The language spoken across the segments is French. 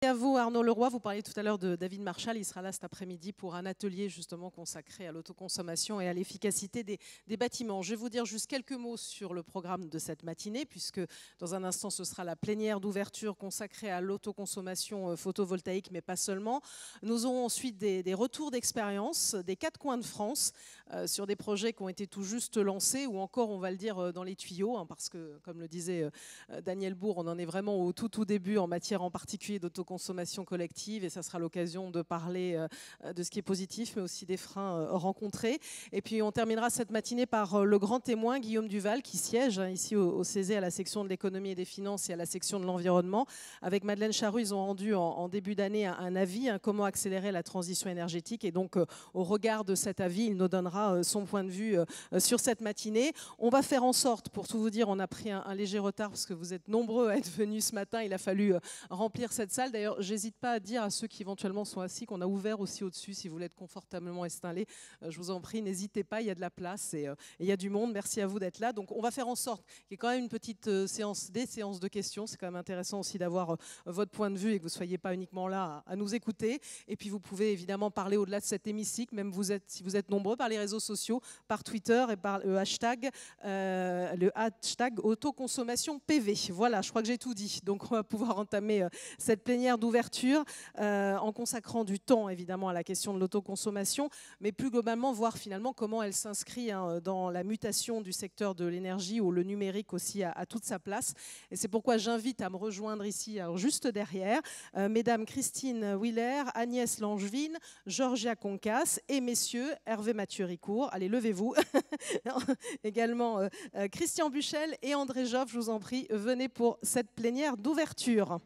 À vous Arnaud Leroy, vous parliez tout à l'heure de David Marshall, il sera là cet après-midi pour un atelier justement consacré à l'autoconsommation et à l'efficacité des bâtiments. Je vais vous dire juste quelques mots sur le programme de cette matinée puisque dans un instant ce sera la plénière d'ouverture consacrée à l'autoconsommation photovoltaïque mais pas seulement. Nous aurons ensuite des retours d'expérience des quatre coins de France sur des projets qui ont été tout juste lancés ou encore on va le dire dans les tuyaux hein, parce que comme le disait Daniel Bourg, on en est vraiment au tout début en matière en particulier d'autoconsommation collective et ça sera l'occasion de parler de ce qui est positif mais aussi des freins rencontrés. Et puis on terminera cette matinée par le grand témoin Guillaume Duval qui siège ici au CESE à la section de l'économie et des finances et à la section de l'environnement. Avec Madeleine Charrue, ils ont rendu en début d'année un avis, comment accélérer la transition énergétique et donc au regard de cet avis, il nous donnera son point de vue sur cette matinée. On va faire en sorte, pour tout vous dire, on a pris un léger retard parce que vous êtes nombreux à être venus ce matin, il a fallu remplir cette salle. D'ailleurs, j'hésite pas à dire à ceux qui éventuellement sont assis qu'on a ouvert aussi au-dessus si vous voulez être confortablement installés. Je vous en prie, n'hésitez pas, il y a de la place et il y a du monde. Merci à vous d'être là. Donc, on va faire en sorte qu'il y ait quand même une petite séance de questions. C'est quand même intéressant aussi d'avoir votre point de vue et que vous ne soyez pas uniquement là à nous écouter. Et puis, vous pouvez évidemment parler au-delà de cet hémicycle, même si vous êtes nombreux, par les réseaux sociaux, par Twitter et par le hashtag autoconsommation PV. Voilà, je crois que j'ai tout dit. Donc, on va pouvoir entamer cette plénière d'ouverture en consacrant du temps évidemment à la question de l'autoconsommation, mais plus globalement voir finalement comment elle s'inscrit dans la mutation du secteur de l'énergie où le numérique aussi a toute sa place. Et c'est pourquoi j'invite à me rejoindre ici, alors juste derrière, mesdames Christine Willer, Agnès Langevin, Georgia Concas et messieurs Hervé Mathieu-Ricourt. Allez, levez-vous. Également Christian Buchel et André Joffre, je vous en prie, venez pour cette plénière d'ouverture.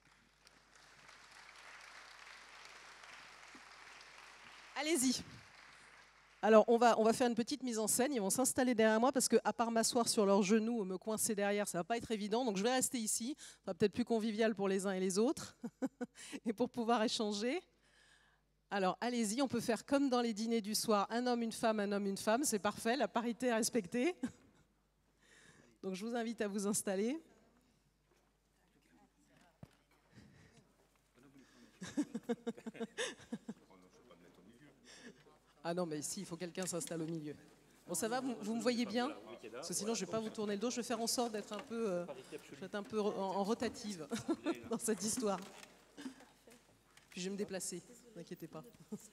Allez-y. Alors, on va faire une petite mise en scène. Ils vont s'installer derrière moi parce qu'à part m'asseoir sur leurs genoux ou me coincer derrière, ça ne va pas être évident. Donc, je vais rester ici. Ça sera peut-être plus convivial pour les uns et les autres et pour pouvoir échanger. Alors, allez-y. On peut faire comme dans les dîners du soir. Un homme, une femme. C'est parfait. La parité est respectée. Donc, je vous invite à vous installer. Ah non, mais ici, il faut que quelqu'un s'installe au milieu. Bon, ça va, vous me voyez bien? Parce que sinon, je ne vais pas vous tourner le dos. Je vais faire en sorte d'être un peu en rotative dans cette histoire. Puis je vais me déplacer, ne vous inquiétez pas.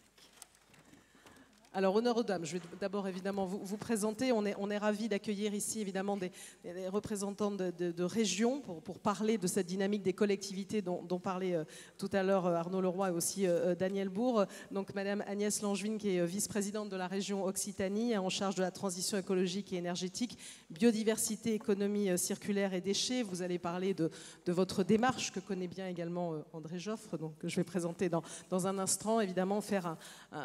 Alors, honneur aux dames, je vais d'abord évidemment vous présenter. On est ravis d'accueillir ici évidemment des représentants de régions pour parler de cette dynamique des collectivités dont parlait tout à l'heure Arnaud Leroy et aussi Daniel Bourg. Donc, Madame Agnès Langevin, qui est vice-présidente de la région Occitanie, en charge de la transition écologique et énergétique, biodiversité, économie circulaire et déchets. Vous allez parler de votre démarche que connaît bien également André Joffre, donc que je vais présenter dans un instant. Évidemment, faire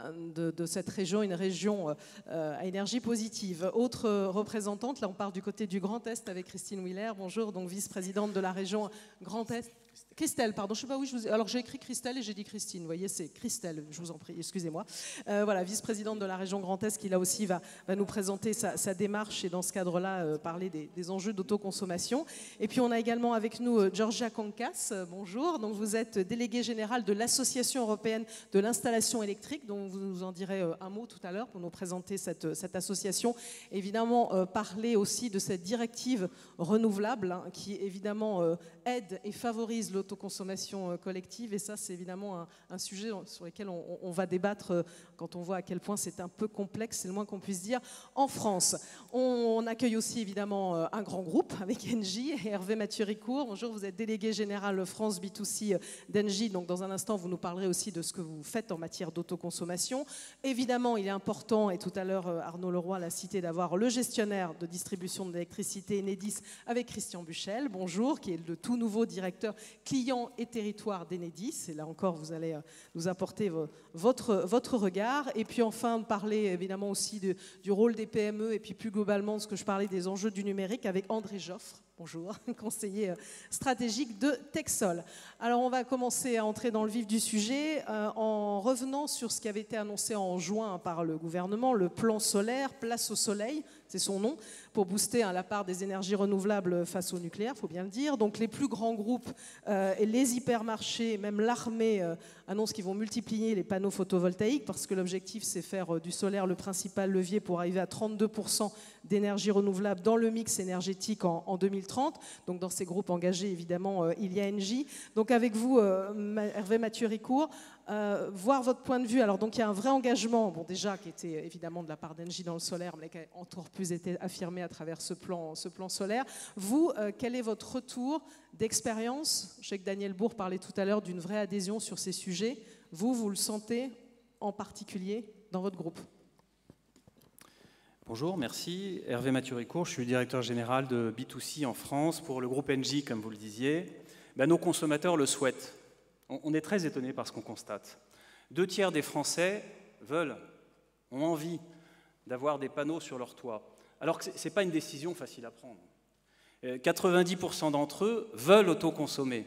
de cette région une région à énergie positive. Autre représentante, là on part du côté du Grand Est avec Christine Willer. Bonjour, donc vice-présidente de la région Grand Est. Christelle, pardon, je ne sais pas où je vous ai... Alors j'ai écrit Christelle et j'ai dit Christine, vous voyez, c'est Christelle, je vous en prie, excusez-moi. Voilà, vice-présidente de la région Grand Est qui là aussi va nous présenter sa démarche et dans ce cadre-là parler des enjeux d'autoconsommation. Et puis on a également avec nous Georgia Concas, bonjour, donc vous êtes déléguée générale de l'Association européenne de l'installation électrique, dont vous nous en direz un mot tout à l'heure pour nous présenter cette association. Évidemment, parler aussi de cette directive renouvelable hein, qui évidemment aide et favorise l'autoconsommation collective et ça c'est évidemment un sujet sur lequel on va débattre quand on voit à quel point c'est un peu complexe, c'est le moins qu'on puisse dire, en France. On accueille aussi évidemment un grand groupe avec Engie et Hervé Mathieu-Ricourt. Bonjour, vous êtes délégué général France B2C d'Engie, donc dans un instant vous nous parlerez aussi de ce que vous faites en matière d'autoconsommation. Évidemment, il est important, et tout à l'heure Arnaud Leroy l'a cité, d'avoir le gestionnaire de distribution de l'électricité Enedis avec Christian Buchel, bonjour, qui est le tout nouveau directeur client et territoire d'Enedis. Et là encore, vous allez nous apporter votre regard. Et puis enfin, parler évidemment aussi du rôle des PME et puis plus globalement de ce que je parlais des enjeux du numérique avec André Joffre. Bonjour, conseiller stratégique de Texol. Alors on va commencer à entrer dans le vif du sujet en revenant sur ce qui avait été annoncé en juin par le gouvernement, le plan solaire, place au soleil, c'est son nom, pour booster la part des énergies renouvelables face au nucléaire, il faut bien le dire. Donc les plus grands groupes et les hypermarchés, même l'armée, annoncent qu'ils vont multiplier les panneaux photovoltaïques parce que l'objectif, c'est faire du solaire le principal levier pour arriver à 32% d'énergie renouvelable dans le mix énergétique en 2030. Donc dans ces groupes engagés, évidemment, il y a Engie. Donc avec vous, Hervé Mathieu-Ricourt, voir votre point de vue. Alors donc il y a un vrai engagement, bon déjà qui était évidemment de la part d'Engie dans le solaire, mais qui a encore plus été affirmé à travers ce plan solaire. Vous, quel est votre retour d'expérience? Je sais que Daniel Bourg parlait tout à l'heure d'une vraie adhésion sur ces sujets. Vous le sentez en particulier dans votre groupe? Bonjour, merci. Hervé Mathieu-Ricourt, je suis directeur général de B2C en France pour le groupe Engie, comme vous le disiez. Nos consommateurs le souhaitent. On est très étonnés par ce qu'on constate. 2/3 des Français ont envie d'avoir des panneaux sur leur toit, alors que ce n'est pas une décision facile à prendre. 90% d'entre eux veulent autoconsommer.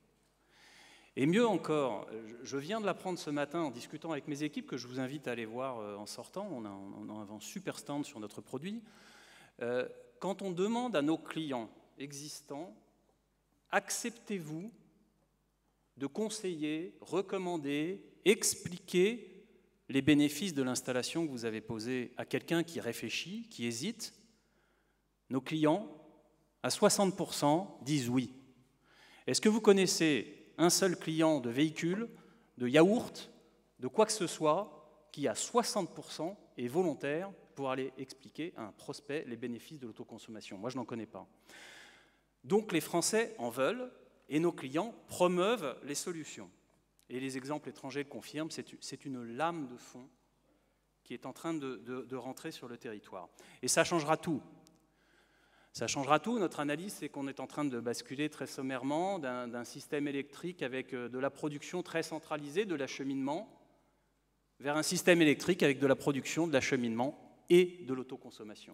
Et mieux encore, je viens de l'apprendre ce matin en discutant avec mes équipes, que je vous invite à aller voir en sortant, on a un super stand sur notre produit. Quand on demande à nos clients existants, acceptez-vous de conseiller, recommander, expliquer les bénéfices de l'installation que vous avez posée à quelqu'un qui réfléchit, qui hésite? Nos clients, à 60%, disent oui. Est-ce que vous connaissez un seul client de véhicule, de yaourt, de quoi que ce soit, qui à 60% est volontaire pour aller expliquer à un prospect les bénéfices de l'autoconsommation? Moi, je n'en connais pas. Donc les Français en veulent et nos clients promeuvent les solutions. Et les exemples étrangers le confirment, c'est une lame de fond qui est en train de rentrer sur le territoire. Et ça changera tout. Ça changera tout. Notre analyse, c'est qu'on est en train de basculer très sommairement d'un système électrique avec de la production très centralisée, de l'acheminement, vers un système électrique avec de la production, de l'acheminement et de l'autoconsommation.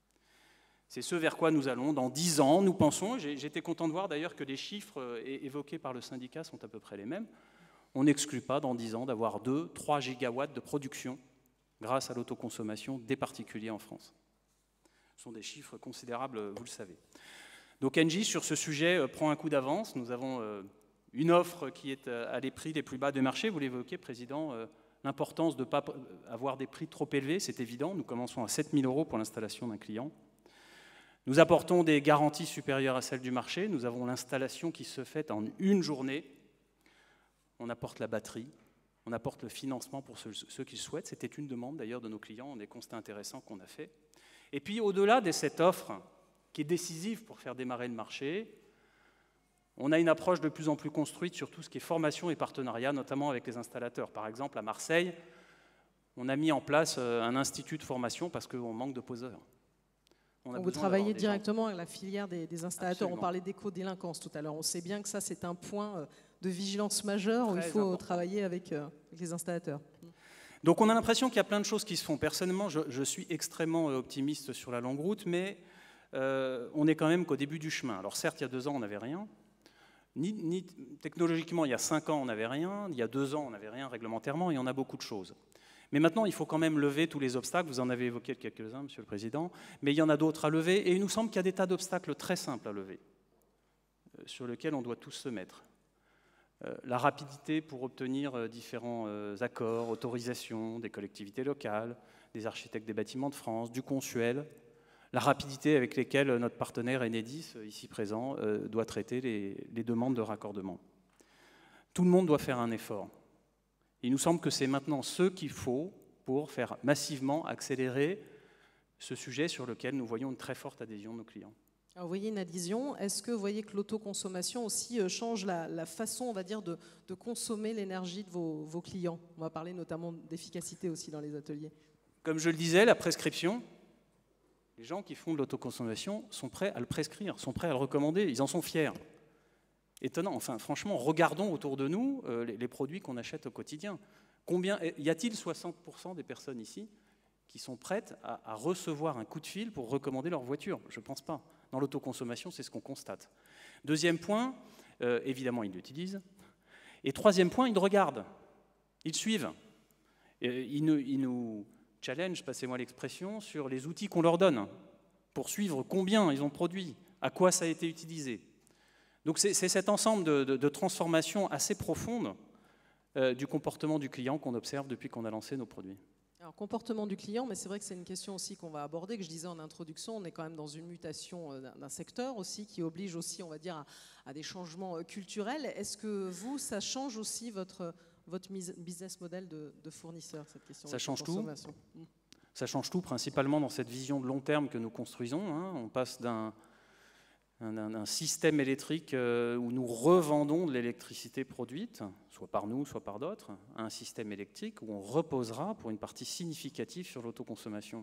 C'est ce vers quoi nous allons dans 10 ans, nous pensons. J'étais content de voir d'ailleurs que les chiffres évoqués par le syndicat sont à peu près les mêmes. On n'exclut pas dans 10 ans d'avoir 2-3 gigawatts de production grâce à l'autoconsommation des particuliers en France. Ce sont des chiffres considérables, vous le savez. Donc Engie, sur ce sujet, prend un coup d'avance. Nous avons une offre qui est à les prix les plus bas du marché. Vous l'évoquez, Président, l'importance de ne pas avoir des prix trop élevés, c'est évident. Nous commençons à 7 000 € pour l'installation d'un client. Nous apportons des garanties supérieures à celles du marché. Nous avons l'installation qui se fait en une journée. On apporte la batterie, on apporte le financement pour ceux qui le souhaitent. C'était une demande d'ailleurs de nos clients, des constats intéressants qu'on a fait. Et puis au-delà de cette offre qui est décisive pour faire démarrer le marché, on a une approche de plus en plus construite sur tout ce qui est formation et partenariat, notamment avec les installateurs. Par exemple, à Marseille, on a mis en place un institut de formation parce qu'on manque de poseurs. Vous travaillez directement avec la filière des installateurs. Absolument. On parlait d'éco-délinquance tout à l'heure. On sait bien que ça, c'est un point de vigilance majeure où il faut important. Travailler avec les installateurs. Donc on a l'impression qu'il y a plein de choses qui se font. Personnellement, je suis extrêmement optimiste sur la longue route, mais on est quand même qu'au début du chemin. Alors certes, il y a 2 ans, on n'avait rien. Technologiquement, il y a 5 ans, on n'avait rien. Il y a 2 ans, on n'avait rien réglementairement, et on a beaucoup de choses. Mais maintenant, il faut quand même lever tous les obstacles. Vous en avez évoqué quelques-uns, Monsieur le Président, mais il y en a d'autres à lever, et il nous semble qu'il y a des tas d'obstacles très simples à lever, sur lesquels on doit tous se mettre. La rapidité pour obtenir différents accords, autorisations des collectivités locales, des architectes des bâtiments de France, du Consuel, la rapidité avec laquelle notre partenaire Enedis, ici présent, doit traiter les demandes de raccordement. Tout le monde doit faire un effort. Il nous semble que c'est maintenant ce qu'il faut pour faire massivement accélérer ce sujet sur lequel nous voyons une très forte adhésion de nos clients. Alors, vous voyez une adhésion. Est-ce que vous voyez que l'autoconsommation aussi change la façon, on va dire, de consommer l'énergie de vos clients? On va parler notamment d'efficacité aussi dans les ateliers. Comme je le disais, la prescription, les gens qui font de l'autoconsommation sont prêts à le prescrire, sont prêts à le recommander, ils en sont fiers. Étonnant, enfin franchement, regardons autour de nous les produits qu'on achète au quotidien. Y a-t-il 60% des personnes ici qui sont prêtes à recevoir un coup de fil pour recommander leur voiture? Je ne pense pas. Dans l'autoconsommation, c'est ce qu'on constate. Deuxième point, évidemment, ils l'utilisent. Et troisième point, ils regardent. Ils suivent. Ils nous challenge, passez-moi l'expression, sur les outils qu'on leur donne. pour suivre combien ils ont produit, à quoi ça a été utilisé. Donc c'est cet ensemble de transformations assez profondes du comportement du client qu'on observe depuis qu'on a lancé nos produits. Alors, comportement du client, mais c'est vrai que c'est une question aussi qu'on va aborder, que je disais en introduction, on est quand même dans une mutation d'un secteur aussi, qui oblige aussi, on va dire, à des changements culturels. Est-ce que vous, ça change aussi votre business model de fournisseur, cette question ça de change consommation? tout. Ça change tout, principalement dans cette vision de long terme que nous construisons. On passe d'un système électrique où nous revendons de l'électricité produite, soit par nous, soit par d'autres, à un système électrique où on reposera pour une partie significative sur l'autoconsommation.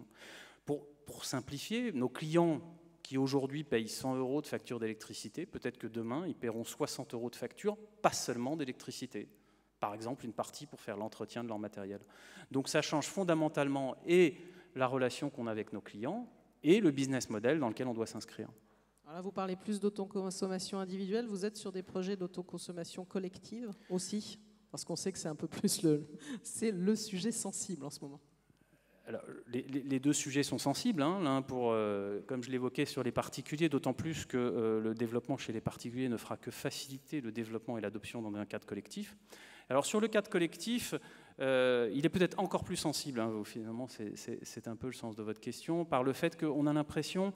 Pour simplifier, nos clients qui aujourd'hui payent 100 € de facture d'électricité, peut-être que demain, ils paieront 60 € de facture, pas seulement d'électricité. Par exemple, une partie pour faire l'entretien de leur matériel. Donc ça change fondamentalement et la relation qu'on a avec nos clients et le business model dans lequel on doit s'inscrire. Alors là, vous parlez plus d'autoconsommation individuelle. Vous êtes sur des projets d'autoconsommation collective aussi? Parce qu'on sait que c'est un peu plus le sujet sensible en ce moment. Alors, les deux sujets sont sensibles. L'un pour, comme je l'évoquais, sur les particuliers, d'autant plus que le développement chez les particuliers ne fera que faciliter le développement et l'adoption dans un cadre collectif. Alors sur le cadre collectif, il est peut-être encore plus sensible, finalement c'est un peu le sens de votre question, par le fait qu'on a l'impression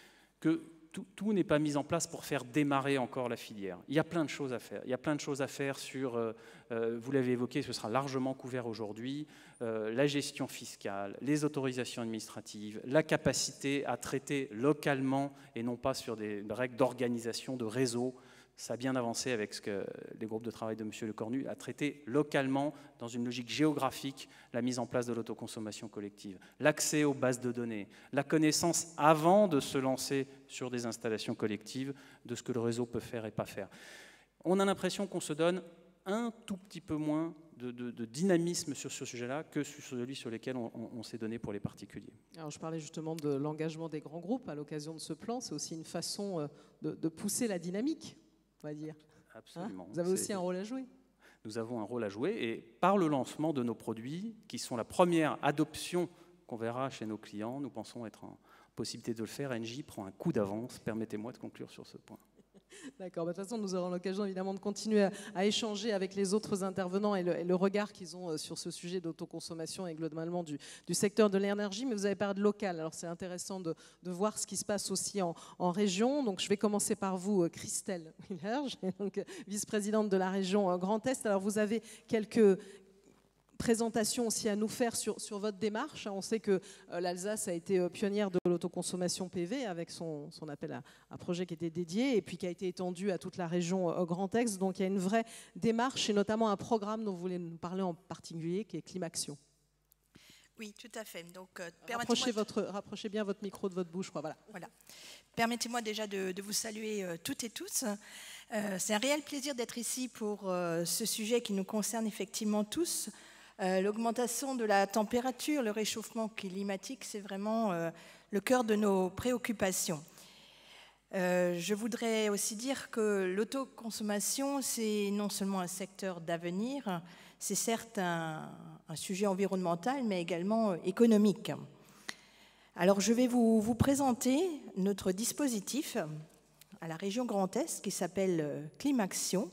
que tout n'est pas mis en place pour faire démarrer encore la filière. Il y a plein de choses à faire. Il y a plein de choses à faire sur, vous l'avez évoqué, ce sera largement couvert aujourd'hui, la gestion fiscale, les autorisations administratives, la capacité à traiter localement et non pas sur des règles d'organisation, de réseau. Ça a bien avancé avec ce que les groupes de travail de M. Lecornu a traité localement, dans une logique géographique, la mise en place de l'autoconsommation collective, l'accès aux bases de données, la connaissance avant de se lancer sur des installations collectives de ce que le réseau peut faire et pas faire. On a l'impression qu'on se donne un tout petit peu moins de dynamisme sur ce sujet-là que sur celui sur lequel on s'est donné pour les particuliers. Alors je parlais justement de l'engagement des grands groupes à l'occasion de ce plan. C'est aussi une façon de pousser la dynamique, on va dire. Absolument. Vous avez aussi un rôle à jouer. Nous avons un rôle à jouer et par le lancement de nos produits, qui sont la première adoption qu'on verra chez nos clients, nous pensons être en possibilité de le faire. Engie prend un coup d'avance. Permettez-moi de conclure sur ce point. D'accord, de toute façon nous aurons l'occasion évidemment de continuer à échanger avec les autres intervenants et le regard qu'ils ont sur ce sujet d'autoconsommation et globalement du secteur de l'énergie, mais vous avez parlé de local, alors c'est intéressant de voir ce qui se passe aussi en région. Donc je vais commencer par vous, Christelle Willer, vice-présidente de la région Grand Est. Alors vous avez quelques présentation aussi à nous faire sur votre démarche. On sait que l'Alsace a été pionnière de l'autoconsommation PV avec son appel à projet qui était dédié et puis qui a été étendu à toute la région Grand Est. Donc il y a une vraie démarche et notamment un programme dont vous voulez nous parler en particulier qui est Climaction. Oui, tout à fait. Donc, rapprochez bien votre micro de votre bouche. Voilà. Permettez-moi déjà de vous saluer toutes et tous. C'est un réel plaisir d'être ici pour ce sujet qui nous concerne effectivement tous. L'augmentation de la température, le réchauffement climatique, c'est vraiment le cœur de nos préoccupations. Je voudrais aussi dire que l'autoconsommation, c'est non seulement un secteur d'avenir, c'est certes un sujet environnemental, mais également économique. Alors, je vais vous présenter notre dispositif à la région Grand Est qui s'appelle Climaction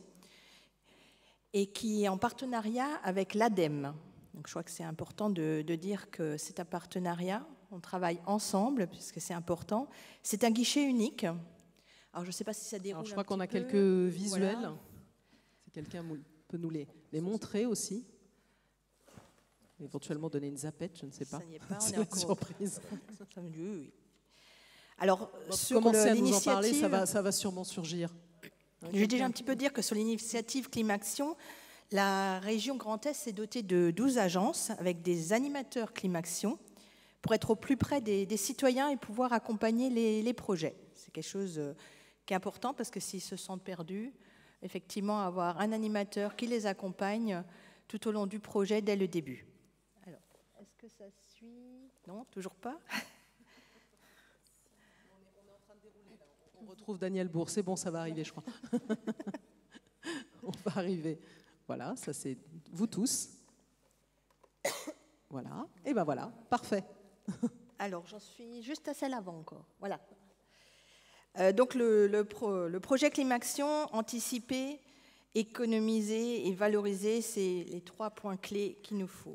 et qui est en partenariat avec l'ADEME. Donc, je crois que c'est important de dire que c'est un partenariat, on travaille ensemble puisque c'est important. C'est un guichet unique. Alors, je ne sais pas si ça déroule. Alors, je crois qu'on a peu. quelques visuels. Voilà. Si quelqu'un peut nous les montrer aussi. Éventuellement donner une zapette, je ne sais pas. Ça n'y est pas, c'est une surprise. Oui. Alors, commencez à nous en parler, ça va sûrement surgir. Je vais déjà un petit peu dire que sur l'initiative Climaction, la région Grand Est s'est dotée de 12 agences avec des animateurs Climaction pour être au plus près des citoyens et pouvoir accompagner les projets. C'est quelque chose qui est important parce que s'ils se sentent perdus, effectivement, avoir un animateur qui les accompagne tout au long du projet dès le début. Alors, est-ce que ça suit? Non, toujours pas. On retrouve Daniel Bourg. C'est bon, ça va arriver, je crois. On va arriver. Voilà, ça c'est vous tous. Voilà. Et ben voilà, parfait. Alors, j'en suis juste à celle avant encore. Voilà. Donc, le projet Climaction, anticiper, économiser et valoriser, c'est les 3 points clés qu'il nous faut.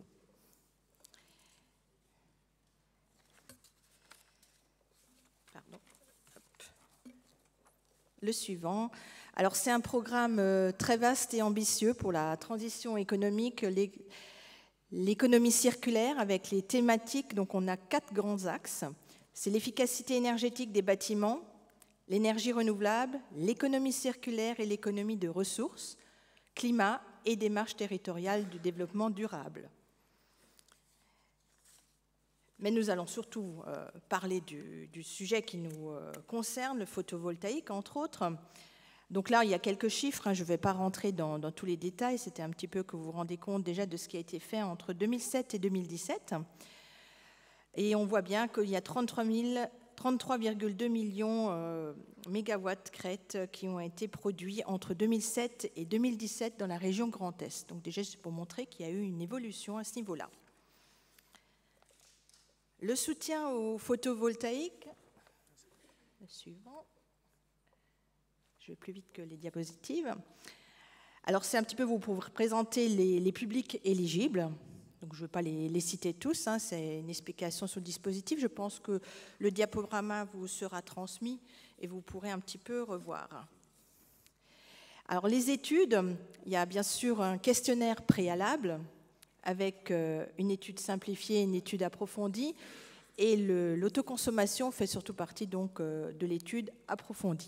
Pardon. Hop. Le suivant. Alors, c'est un programme très vaste et ambitieux pour la transition économique, l'économie circulaire avec les thématiques. Donc, on a 4 grands axes. C'est l'efficacité énergétique des bâtiments, l'énergie renouvelable, l'économie circulaire et l'économie de ressources, climat et démarche territoriale du développement durable. Mais nous allons surtout parler du sujet qui nous concerne, le photovoltaïque, entre autres. Donc là, il y a quelques chiffres, je ne vais pas rentrer dans tous les détails, c'était un petit peu que vous vous rendez compte déjà de ce qui a été fait entre 2007 et 2017. Et on voit bien qu'il y a 33,2 millions mégawatts crête qui ont été produits entre 2007 et 2017 dans la région Grand Est. Donc déjà, c'est pour montrer qu'il y a eu une évolution à ce niveau-là. Le soutien au photovoltaïque, le suivant. Je vais plus vite que les diapositives. Alors, c'est un petit peu pour vous présenter les publics éligibles. Donc, je ne vais pas les citer tous, c'est une explication sur le dispositif. Je pense que le diaporama vous sera transmis et vous pourrez un petit peu revoir. Alors, les études, il y a bien sûr un questionnaire préalable avec une étude simplifiée, une étude approfondie. Et l'autoconsommation fait surtout partie donc, de l'étude approfondie.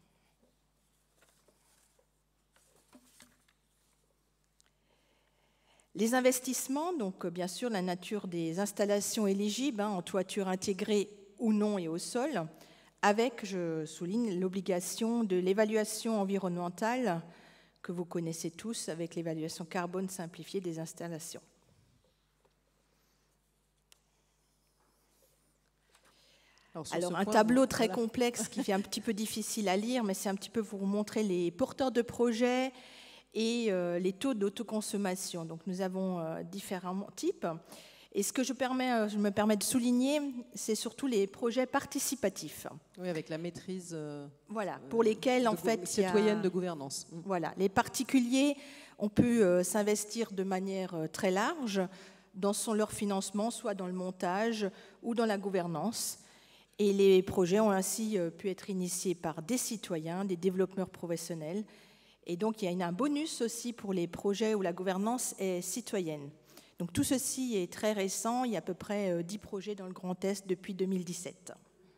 Les investissements, donc bien sûr la nature des installations éligibles, en toiture intégrée ou non et au sol, avec, je souligne, l'obligation de l'évaluation environnementale que vous connaissez tous avec l'évaluation carbone simplifiée des installations. Alors un tableau très complexe qui fait un petit peu difficile à lire, mais c'est un petit peu pour vous montrer les porteurs de projets et les taux d'autoconsommation. Donc nous avons différents types. Et ce que je me permets de souligner, c'est surtout les projets participatifs. Oui, avec la maîtrise voilà, pour lesquels en fait citoyenne de gouvernance. Voilà, les particuliers ont pu s'investir de manière très large dans leur financement, soit dans le montage ou dans la gouvernance. Et les projets ont ainsi pu être initiés par des citoyens, des développeurs professionnels. Et donc, il y a un bonus aussi pour les projets où la gouvernance est citoyenne. Donc, tout ceci est très récent. Il y a à peu près 10 projets dans le Grand Est depuis 2017.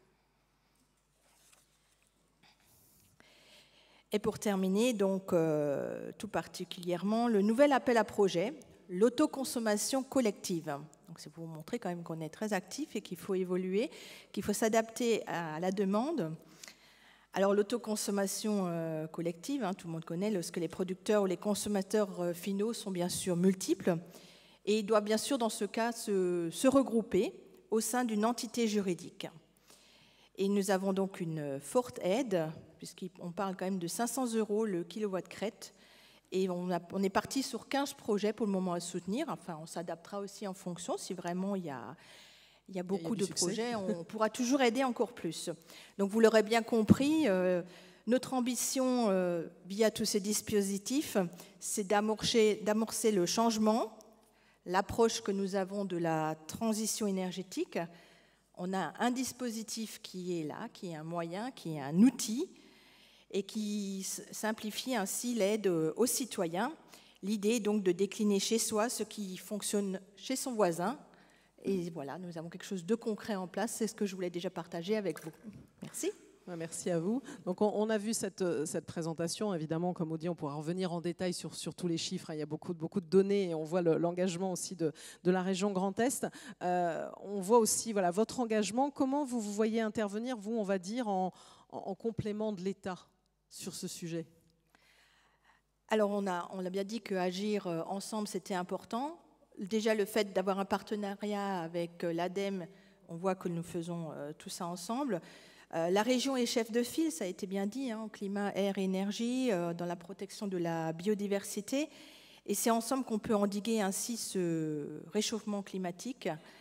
Et pour terminer, donc, tout particulièrement, le nouvel appel à projet, l'autoconsommation collective. Donc, c'est pour vous montrer quand même qu'on est très actif et qu'il faut évoluer, qu'il faut s'adapter à la demande. Alors, l'autoconsommation collective, tout le monde connaît, lorsque les producteurs ou les consommateurs finaux sont bien sûr multiples et ils doivent bien sûr, dans ce cas, se regrouper au sein d'une entité juridique. Et nous avons donc une forte aide, puisqu'on parle quand même de 500 € le kilowatt crête. Et on est parti sur 15 projets pour le moment à soutenir. Enfin, on s'adaptera aussi en fonction. Si vraiment il y a beaucoup de projets, on pourra toujours aider encore plus. Donc, vous l'aurez bien compris, notre ambition via tous ces dispositifs, c'est d'amorcer le changement, l'approche que nous avons de la transition énergétique. On a un dispositif qui est là, qui est un moyen, qui est un outil, et qui simplifie ainsi l'aide aux citoyens. L'idée est donc de décliner chez soi ce qui fonctionne chez son voisin. Et voilà, nous avons quelque chose de concret en place. C'est ce que je voulais déjà partager avec vous. Merci. Merci à vous. Donc on a vu cette présentation. Évidemment, comme on dit, on pourra revenir en détail sur tous les chiffres. Il y a beaucoup de données et on voit l'engagement aussi de la région Grand Est. On voit aussi voilà, votre engagement. Comment vous voyez intervenir, vous, on va dire, en complément de l'État sur ce sujet? Alors, on l'a bien dit qu'agir ensemble, c'était important. Déjà, le fait d'avoir un partenariat avec l'ADEME, on voit que nous faisons tout ça ensemble. La région est chef de file, ça a été bien dit, en climat, air, énergie, dans la protection de la biodiversité. Et c'est ensemble qu'on peut endiguer ainsi ce réchauffement climatique.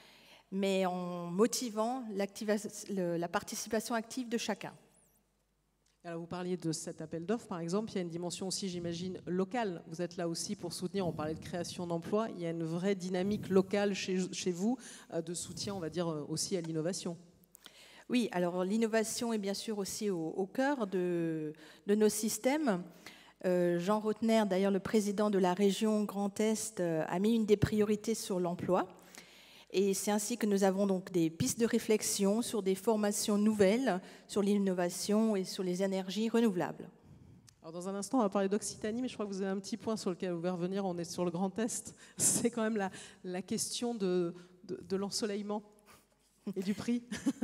mais en motivant la participation active de chacun. Alors vous parliez de cet appel d'offres, par exemple, il y a une dimension aussi, j'imagine, locale. Vous êtes là aussi pour soutenir, on parlait de création d'emplois, il y a une vraie dynamique locale chez vous de soutien, on va dire, aussi à l'innovation. Oui, alors l'innovation est bien sûr aussi au cœur de nos systèmes. Jean Rotner, d'ailleurs le président de la région Grand Est, a mis une des priorités sur l'emploi. Et c'est ainsi que nous avons donc des pistes de réflexion sur des formations nouvelles, sur l'innovation et sur les énergies renouvelables. Alors dans un instant, on va parler d'Occitanie, mais je crois que vous avez un petit point sur lequel vous pouvez revenir. On est sur le Grand Est. C'est quand même la question de l'ensoleillement et du prix.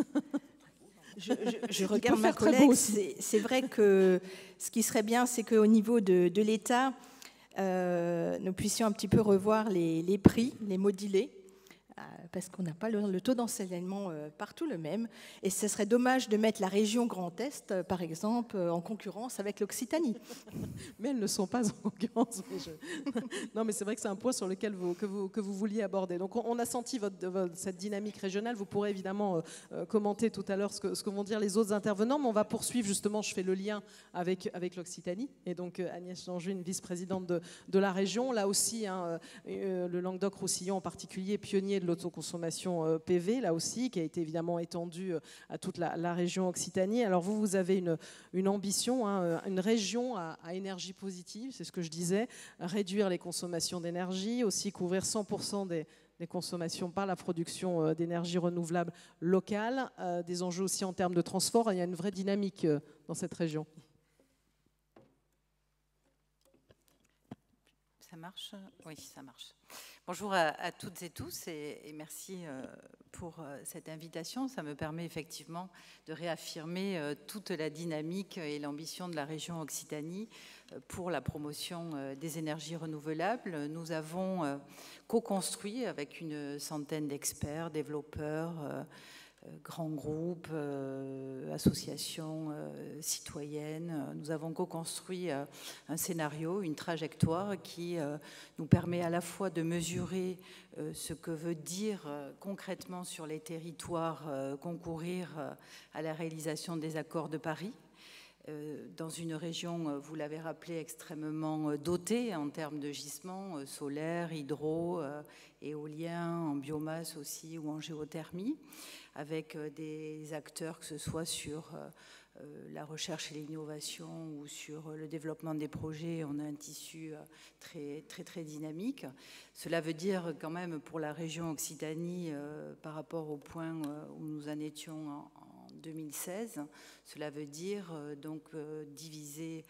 Je regarde ma collègue. C'est vrai que ce qui serait bien, c'est qu'au niveau de l'État, nous puissions un petit peu revoir les prix, les moduler, parce qu'on n'a pas le taux d'ensoleillement partout le même. Et ce serait dommage de mettre la région Grand Est, par exemple, en concurrence avec l'Occitanie. Mais elles ne sont pas en concurrence. Non, mais c'est vrai que c'est un point sur lequel que vous vouliez aborder. Donc on a senti cette dynamique régionale. Vous pourrez évidemment commenter tout à l'heure ce que vont dire les autres intervenants, mais on va poursuivre justement, je fais le lien avec l'Occitanie. Et donc Agnès Lanjuine, vice-présidente de la région. Là aussi, hein, le Languedoc-Roussillon en particulier, pionnier de l'autoconsommation PV, là aussi, qui a été évidemment étendue à toute la région Occitanie. Alors vous avez une ambition, hein, une région à énergie positive, c'est ce que je disais, réduire les consommations d'énergie, aussi couvrir 100% des consommations par la production d'énergie renouvelable locale, des enjeux aussi en termes de transport. Il y a une vraie dynamique dans cette région. Ça marche ? Oui, ça marche. Bonjour à toutes et tous et merci pour cette invitation. Ça me permet effectivement de réaffirmer toute la dynamique et l'ambition de la région Occitanie pour la promotion des énergies renouvelables. Nous avons co-construit avec une centaine d'experts, développeurs, grands groupes, associations citoyennes. Nous avons co-construit un scénario, une trajectoire qui nous permet à la fois de mesurer ce que veut dire concrètement sur les territoires concourir à la réalisation des accords de Paris, dans une région, vous l'avez rappelé, extrêmement dotée en termes de gisements solaires, hydro, éolien, en biomasse aussi ou en géothermie, avec des acteurs, que ce soit sur la recherche et l'innovation ou sur le développement des projets. On a un tissu très dynamique. Cela veut dire quand même pour la région Occitanie, par rapport au point où nous en étions en 2016, cela veut dire donc diviser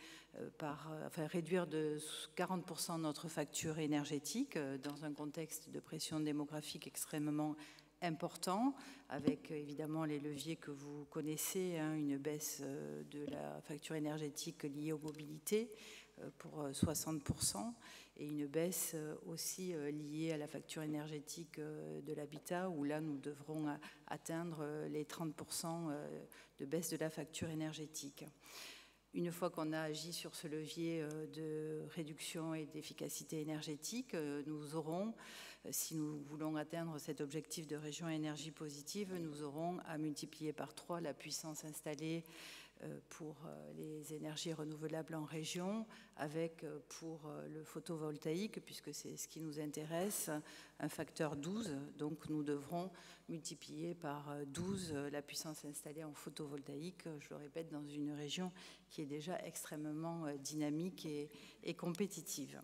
réduire de 40% notre facture énergétique dans un contexte de pression démographique extrêmement important, avec évidemment les leviers que vous connaissez, hein, une baisse de la facture énergétique liée aux mobilités pour 60%, et une baisse aussi liée à la facture énergétique de l'habitat, où là nous devrons atteindre les 30% de baisse de la facture énergétique. Une fois qu'on a agi sur ce levier de réduction et d'efficacité énergétique, nous aurons, si nous voulons atteindre cet objectif de région à énergie positive, nous aurons à multiplier par 3 la puissance installée pour les énergies renouvelables en région, avec pour le photovoltaïque, puisque c'est ce qui nous intéresse, un facteur 12. Donc nous devrons multiplier par 12 la puissance installée en photovoltaïque, je le répète, dans une région qui est déjà extrêmement dynamique et compétitive.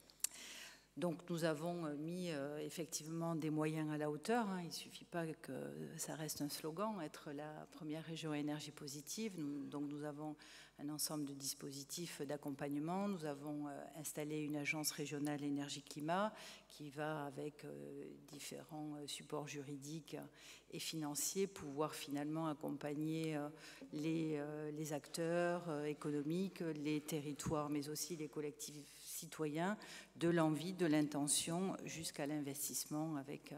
Donc nous avons mis effectivement des moyens à la hauteur. Hein. Il ne suffit pas que ça reste un slogan, être la première région à énergie positive. Donc nous avons un ensemble de dispositifs d'accompagnement. Nous avons installé une agence régionale énergie-climat qui va avec différents supports juridiques et financiers pouvoir finalement accompagner les acteurs économiques, les territoires, mais aussi les collectifs citoyens, de l'envie, de l'intention jusqu'à l'investissement avec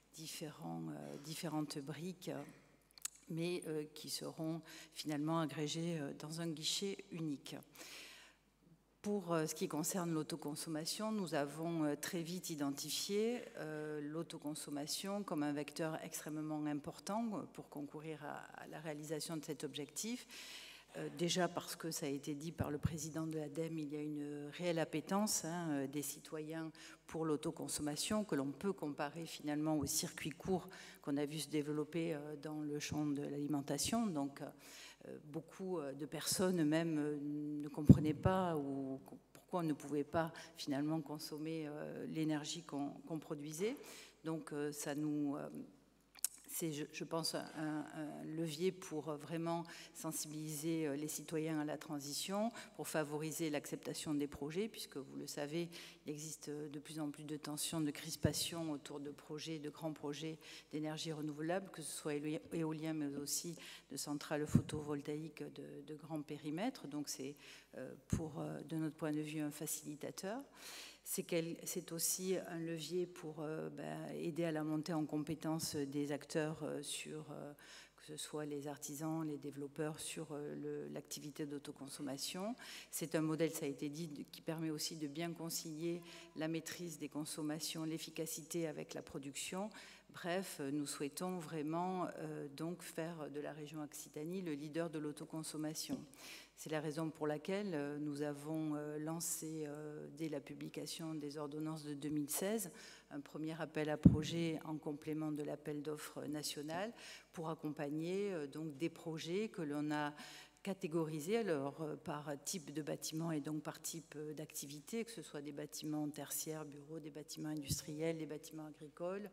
différentes briques, mais qui seront finalement agrégées dans un guichet unique. Pour ce qui concerne l'autoconsommation, nous avons très vite identifié l'autoconsommation comme un vecteur extrêmement important pour concourir à la réalisation de cet objectif. Déjà parce que ça a été dit par le président de l'ADEME, il y a une réelle appétence des citoyens pour l'autoconsommation que l'on peut comparer finalement au circuit court qu'on a vu se développer dans le champ de l'alimentation. Donc beaucoup de personnes même ne comprenaient pas ou pourquoi on ne pouvait pas finalement consommer l'énergie qu'on produisait. Donc ça nous... C'est, je pense, un levier pour vraiment sensibiliser les citoyens à la transition, pour favoriser l'acceptation des projets, puisque vous le savez, il existe de plus en plus de tensions, de crispations autour de projets, de grands projets d'énergie renouvelable, que ce soit éolien, mais aussi de centrales photovoltaïques de grands périmètres. Donc c'est, de notre point de vue, un facilitateur. C'est aussi un levier pour aider à la montée en compétence des acteurs que ce soit les artisans, les développeurs, sur l'activité d'autoconsommation. C'est un modèle, ça a été dit, qui permet aussi de bien concilier la maîtrise des consommations, l'efficacité avec la production. Bref, nous souhaitons vraiment donc faire de la région Occitanie le leader de l'autoconsommation. C'est la raison pour laquelle nous avons lancé, dès la publication des ordonnances de 2016, un premier appel à projet en complément de l'appel d'offres national pour accompagner donc des projets que l'on a catégorisés alors par type de bâtiment et donc par type d'activité, que ce soit des bâtiments tertiaires, bureaux, des bâtiments industriels, des bâtiments agricoles,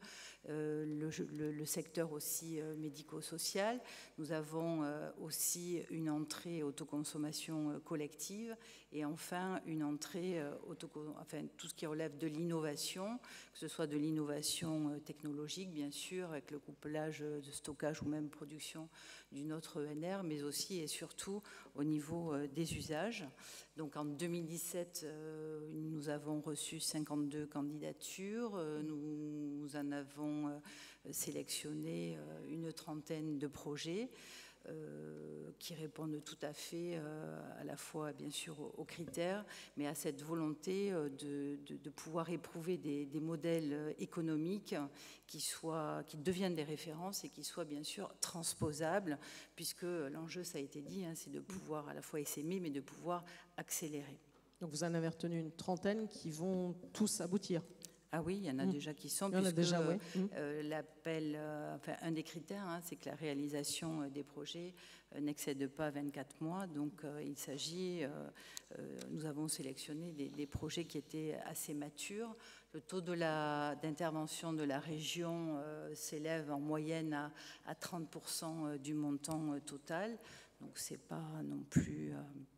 le secteur aussi médico-social. Nous avons aussi une entrée autoconsommation collective et enfin une entrée tout ce qui relève de l'innovation, que ce soit de l'innovation technologique bien sûr, avec le couplage de stockage ou même production d'une autre ENR, mais aussi et surtout au niveau des usages. Donc en 2017, nous avons reçu 52 candidatures, nous en avons sélectionné une trentaine de projets qui répondent tout à fait à la fois bien sûr aux critères, mais à cette volonté de pouvoir éprouver des modèles économiques qui deviennent des références et qui soient bien sûr transposables, puisque l'enjeu, ça a été dit, c'est de pouvoir à la fois essaimer, mais de pouvoir accélérer. Donc vous en avez retenu une trentaine qui vont tous aboutir. Ah oui, il y en a déjà qui sont, puisque déjà, oui. L'appel, un des critères, c'est que la réalisation des projets n'excède pas 24 mois. Donc il s'agit, nous avons sélectionné des projets qui étaient assez matures. Le taux d'intervention de la région s'élève en moyenne à 30% du montant total. Donc c'est pas non plus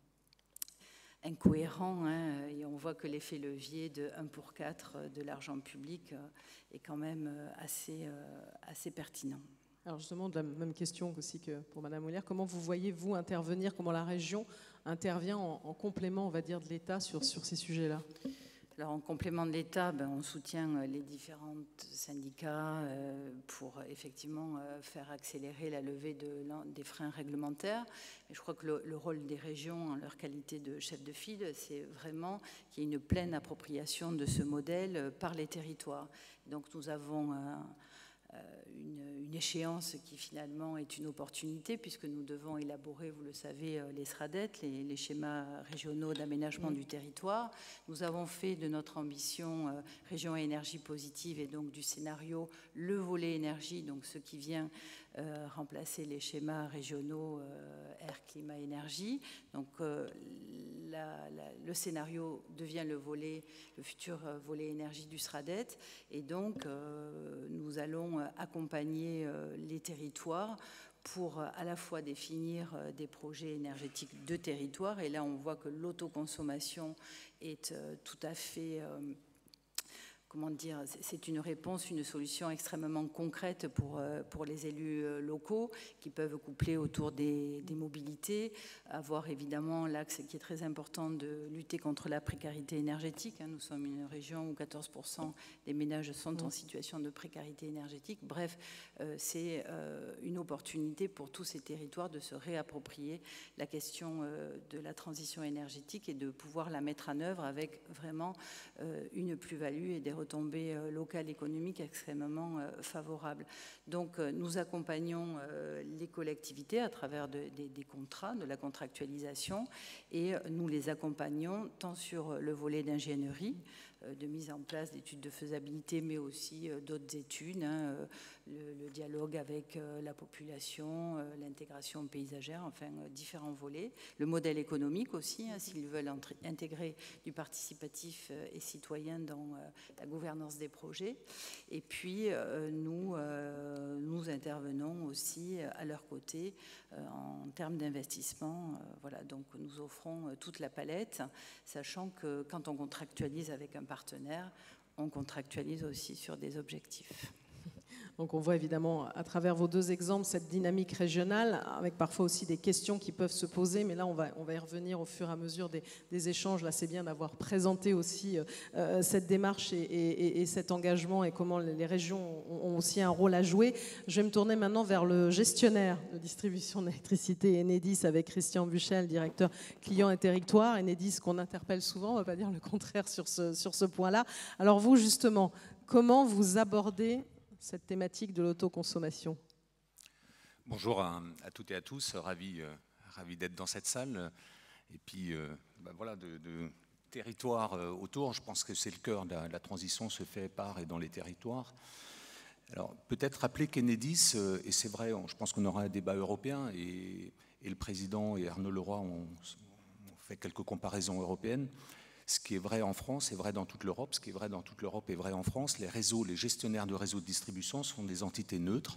incohérent, et on voit que l'effet levier de 1 pour 4 de l'argent public est quand même assez pertinent. Alors justement, de la même question aussi que pour Madame Ollière, comment vous voyez-vous intervenir, comment la région intervient en complément, on va dire, de l'État sur ces sujets-là ? Alors, en complément de l'État, on soutient les différents syndicats pour effectivement faire accélérer la levée des freins réglementaires. Mais je crois que le rôle des régions, en leur qualité de chef de file, c'est vraiment qu'il y ait une pleine appropriation de ce modèle par les territoires. Donc, nous avons une échéance qui finalement est une opportunité, puisque nous devons élaborer, vous le savez, les SRADET, les schémas régionaux d'aménagement du territoire. Nous avons fait de notre ambition région à énergie positive et donc du scénario le volet énergie, donc ce qui vient remplacer les schémas régionaux air, climat, énergie. Donc le scénario devient le futur volet énergie du SRADET, et donc nous allons accompagner les territoires pour à la fois définir des projets énergétiques de territoire, et là on voit que l'autoconsommation est tout à fait comment dire, c'est une réponse, une solution extrêmement concrète pour les élus locaux qui peuvent coupler autour des mobilités, avoir évidemment l'axe qui est très important de lutter contre la précarité énergétique. Nous sommes une région où 14% des ménages sont en situation de précarité énergétique. Bref, c'est une opportunité pour tous ces territoires de se réapproprier la question de la transition énergétique et de pouvoir la mettre en œuvre avec vraiment une plus-value et des retombées locales économiques extrêmement favorables. Donc nous accompagnons les collectivités à travers des contrats, de la contractualisation, et nous les accompagnons tant sur le volet d'ingénierie, de mise en place d'études de faisabilité, mais aussi d'autres études, le dialogue avec la population, l'intégration paysagère, enfin différents volets. Le modèle économique aussi, s'ils veulent intégrer du participatif et citoyen dans la gouvernance des projets. Et puis nous intervenons aussi à leur côté en termes d'investissement. Voilà, donc nous offrons toute la palette, sachant que quand on contractualise avec un partenaire, on contractualise aussi sur des objectifs. Donc on voit évidemment à travers vos deux exemples cette dynamique régionale, avec parfois aussi des questions qui peuvent se poser, mais là on va y revenir au fur et à mesure des échanges. Là c'est bien d'avoir présenté aussi cette démarche et cet engagement et comment les régions ont aussi un rôle à jouer. Je vais me tourner maintenant vers le gestionnaire de distribution d'électricité Enedis avec Christian Buchel, directeur client et territoire. Enedis qu'on interpelle souvent, on ne va pas dire le contraire sur ce point-là. Alors vous justement, comment vous abordez cette thématique de l'autoconsommation? Bonjour à toutes et à tous, ravi d'être dans cette salle. Et puis, voilà, de territoires autour, je pense que c'est le cœur de la transition, se fait par et dans les territoires. Alors, peut-être rappeler qu'Enedis, et c'est vrai, je pense qu'on aura un débat européen, et le président et Arnaud Leroy ont fait quelques comparaisons européennes. Ce qui est vrai en France est vrai dans toute l'Europe. Ce qui est vrai dans toute l'Europe est vrai en France. Les réseaux, les gestionnaires de réseaux de distribution sont des entités neutres,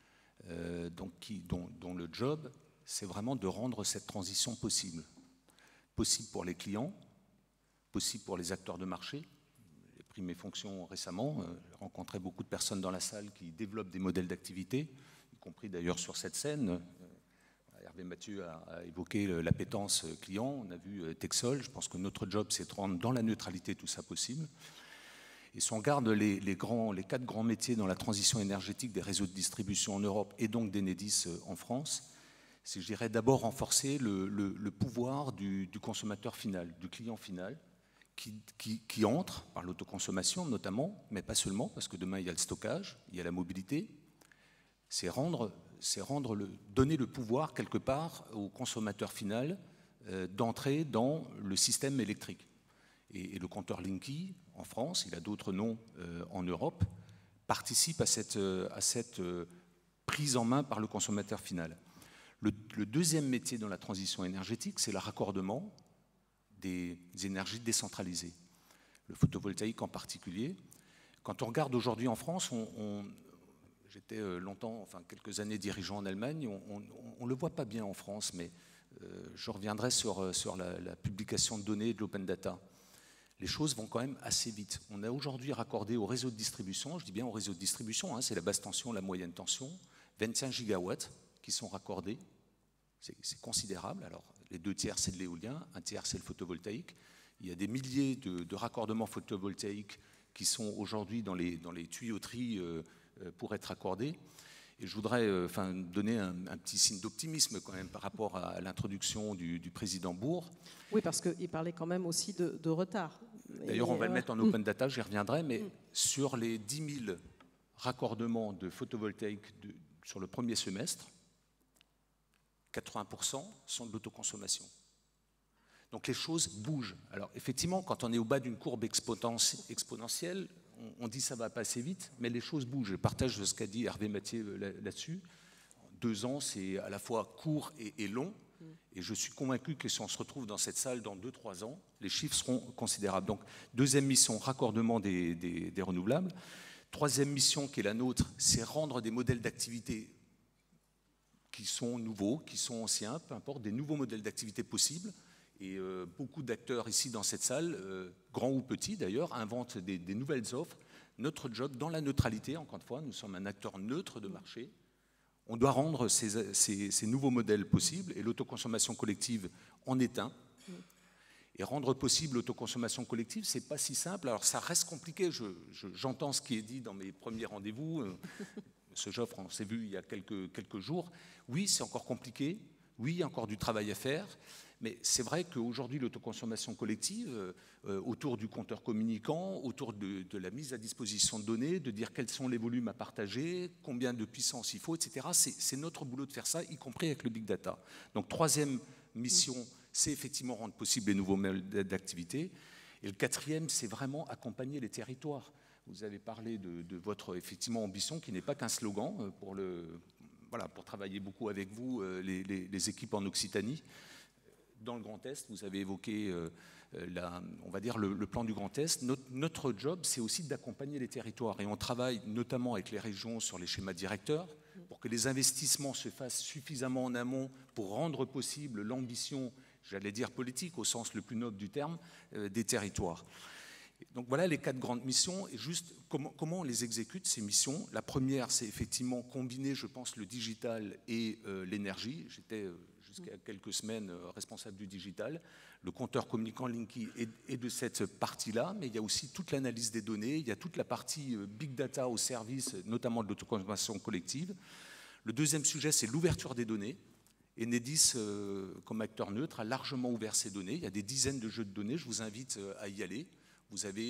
dont le job, c'est vraiment de rendre cette transition possible. Possible pour les clients, possible pour les acteurs de marché. J'ai pris mes fonctions récemment. J'ai rencontré beaucoup de personnes dans la salle qui développent des modèles d'activité, y compris d'ailleurs sur cette scène. Hervé Mathieu a évoqué l'appétence client, on a vu Texol. Je pense que notre job, c'est de rendre dans la neutralité tout ça possible. Et si on regarde les 4 grands métiers dans la transition énergétique des réseaux de distribution en Europe et donc d'Enedis en France, c'est, je dirais, d'abord renforcer le pouvoir du consommateur final, du client final, qui entre par l'autoconsommation notamment, mais pas seulement, parce que demain il y a le stockage, il y a la mobilité. Donner le pouvoir quelque part au consommateur final d'entrer dans le système électrique. Et le compteur Linky, en France, il a d'autres noms en Europe, participe à cette prise en main par le consommateur final. Le deuxième métier dans la transition énergétique, c'est le raccordement des énergies décentralisées. Le photovoltaïque en particulier. Quand on regarde aujourd'hui en France, j'étais longtemps, enfin quelques années dirigeant en Allemagne, on ne le voit pas bien en France, mais je reviendrai sur la publication de données et de l'open data. Les choses vont quand même assez vite. On a aujourd'hui raccordé au réseau de distribution, je dis bien au réseau de distribution, c'est la basse tension, la moyenne tension, 25 gigawatts qui sont raccordés. C'est considérable. Alors, les 2 tiers, c'est de l'éolien, 1 tiers, c'est le photovoltaïque. Il y a des milliers de raccordements photovoltaïques qui sont aujourd'hui dans les tuyauteries pour être accordés. Et je voudrais donner un petit signe d'optimisme quand même par rapport à l'introduction du président Bourg. Oui, parce qu'il parlait quand même aussi de retard. D'ailleurs, on va le mettre en open data, j'y reviendrai, mais sur les 10 000 raccordements de photovoltaïque sur le premier semestre, 80% sont de l'autoconsommation. Donc les choses bougent. Alors effectivement, quand on est au bas d'une courbe exponentielle, on dit ça va pas assez vite, mais les choses bougent. Je partage ce qu'a dit Hervé Mathieu là-dessus. 2 ans, c'est à la fois court et long. Et je suis convaincu que si on se retrouve dans cette salle dans 2-3 ans, les chiffres seront considérables. Donc, deuxième mission, raccordement des renouvelables. Troisième mission qui est la nôtre, c'est rendre des modèles d'activité qui sont nouveaux, qui sont anciens, peu importe, des nouveaux modèles d'activité possibles. Et beaucoup d'acteurs ici dans cette salle, grands ou petits d'ailleurs, inventent des nouvelles offres. Notre job, dans la neutralité, encore une fois, nous sommes un acteur neutre de marché. On doit rendre ces nouveaux modèles possibles, et l'autoconsommation collective en est un. Et rendre possible l'autoconsommation collective, ce n'est pas si simple. Alors ça reste compliqué, j'entends ce qui est dit dans mes premiers rendez-vous. Ce Joffre, on s'est vu il y a quelques jours. Oui, c'est encore compliqué, oui, il y a encore du travail à faire, mais c'est vrai qu'aujourd'hui, l'autoconsommation collective, autour du compteur communicant, autour de la mise à disposition de données, de dire quels sont les volumes à partager, combien de puissance il faut, etc., c'est notre boulot de faire ça, y compris avec le big data. Donc, troisième mission, c'est effectivement rendre possible les nouveaux modèles d'activité. Et le quatrième, c'est vraiment accompagner les territoires. Vous avez parlé de votre effectivement ambition, qui n'est pas qu'un slogan pour travailler beaucoup avec vous, les équipes en Occitanie. Dans le Grand Est, vous avez évoqué on va dire le plan du Grand Est. Notre job, c'est aussi d'accompagner les territoires. Et on travaille notamment avec les régions sur les schémas directeurs pour que les investissements se fassent suffisamment en amont pour rendre possible l'ambition, j'allais dire politique, au sens le plus noble du terme, des territoires. Donc voilà les 4 grandes missions. Et juste comment on les exécute, ces missions. La première, c'est effectivement combiner, je pense, le digital et l'énergie. J'étais jusqu'à quelques semaines responsable du digital. Le compteur communicant Linky est de cette partie-là, mais il y a aussi toute l'analyse des données, il y a toute la partie big data au service, notamment de l'autoconsommation collective. Le deuxième sujet, c'est l'ouverture des données. Enedis, comme acteur neutre, a largement ouvert ses données. Il y a des dizaines de jeux de données, je vous invite à y aller. Vous avez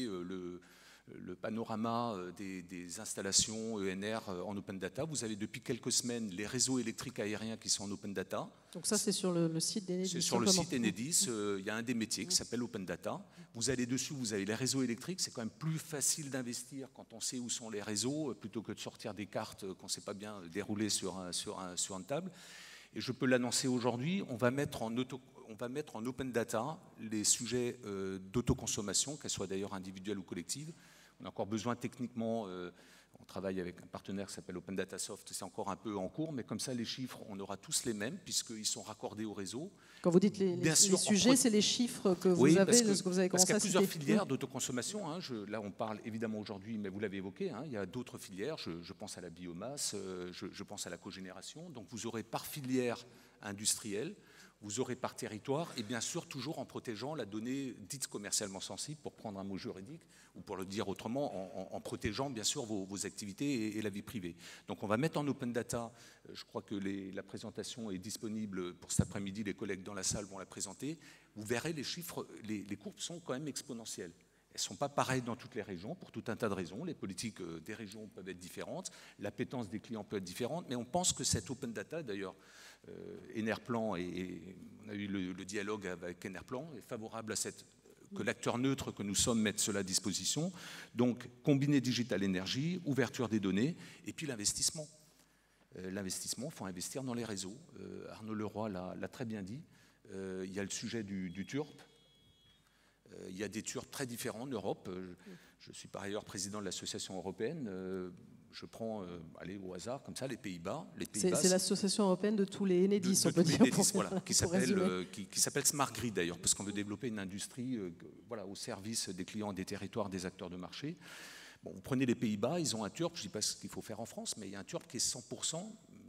le panorama des installations ENR en open data. Vous avez depuis quelques semaines les réseaux électriques aériens qui sont en open data. Donc ça, c'est sur le site d'Enedis. C'est sur le site Enedis. Il y a un des métiers qui s'appelle open data. Vous allez dessus, vous avez les réseaux électriques. C'est quand même plus facile d'investir quand on sait où sont les réseaux, plutôt que de sortir des cartes qu'on ne sait pas bien dérouler sur une table. Et je peux l'annoncer aujourd'hui, on va mettre en open data les sujets d'autoconsommation, qu'elles soient d'ailleurs individuelles ou collectives. On a encore besoin techniquement, on travaille avec un partenaire qui s'appelle Open Data Soft, c'est encore un peu en cours, mais comme ça les chiffres, on aura tous les mêmes puisqu'ils sont raccordés au réseau. Quand vous dites les sujets, c'est les chiffres que vous avez, ce que vous avez commencé à citer. Parce qu'il y a plusieurs filières d'autoconsommation. Là, on parle évidemment aujourd'hui, mais vous l'avez évoqué, il y a d'autres filières. Je pense à la biomasse, je pense à la cogénération. Donc vous aurez par filière industrielle, vous aurez par territoire, et bien sûr toujours en protégeant la donnée dite commercialement sensible, pour prendre un mot juridique, ou pour le dire autrement, en protégeant bien sûr vos activités et la vie privée. Donc on va mettre en open data, je crois que la présentation est disponible pour cet après-midi, les collègues dans la salle vont la présenter. Vous verrez les chiffres, les courbes sont quand même exponentielles. Elles ne sont pas pareilles dans toutes les régions, pour tout un tas de raisons. Les politiques des régions peuvent être différentes, l'appétence des clients peut être différente, mais on pense que cette open data, d'ailleurs, Enerplan, et on a eu le dialogue avec Enerplan, est favorable à que l'acteur neutre que nous sommes mette cela à disposition. Donc, combiner digital énergie, ouverture des données, et puis l'investissement. L'investissement, il faut investir dans les réseaux. Arnaud Leroy l'a très bien dit. Il y a le sujet du TURP. Il y a des TURP très différents en Europe. Je suis par ailleurs président de l'association européenne. Je prends, allez, au hasard, comme ça, les Pays-Bas. C'est l'association européenne de tous les Enedis, on peut dire. Enedis, voilà, qui s'appelle Smart Grid d'ailleurs, parce qu'on veut développer une industrie au service des clients, des territoires, des acteurs de marché. Bon, vous prenez les Pays-Bas, ils ont un TURP, je ne dis pas ce qu'il faut faire en France, mais il y a un TURP qui est 100%,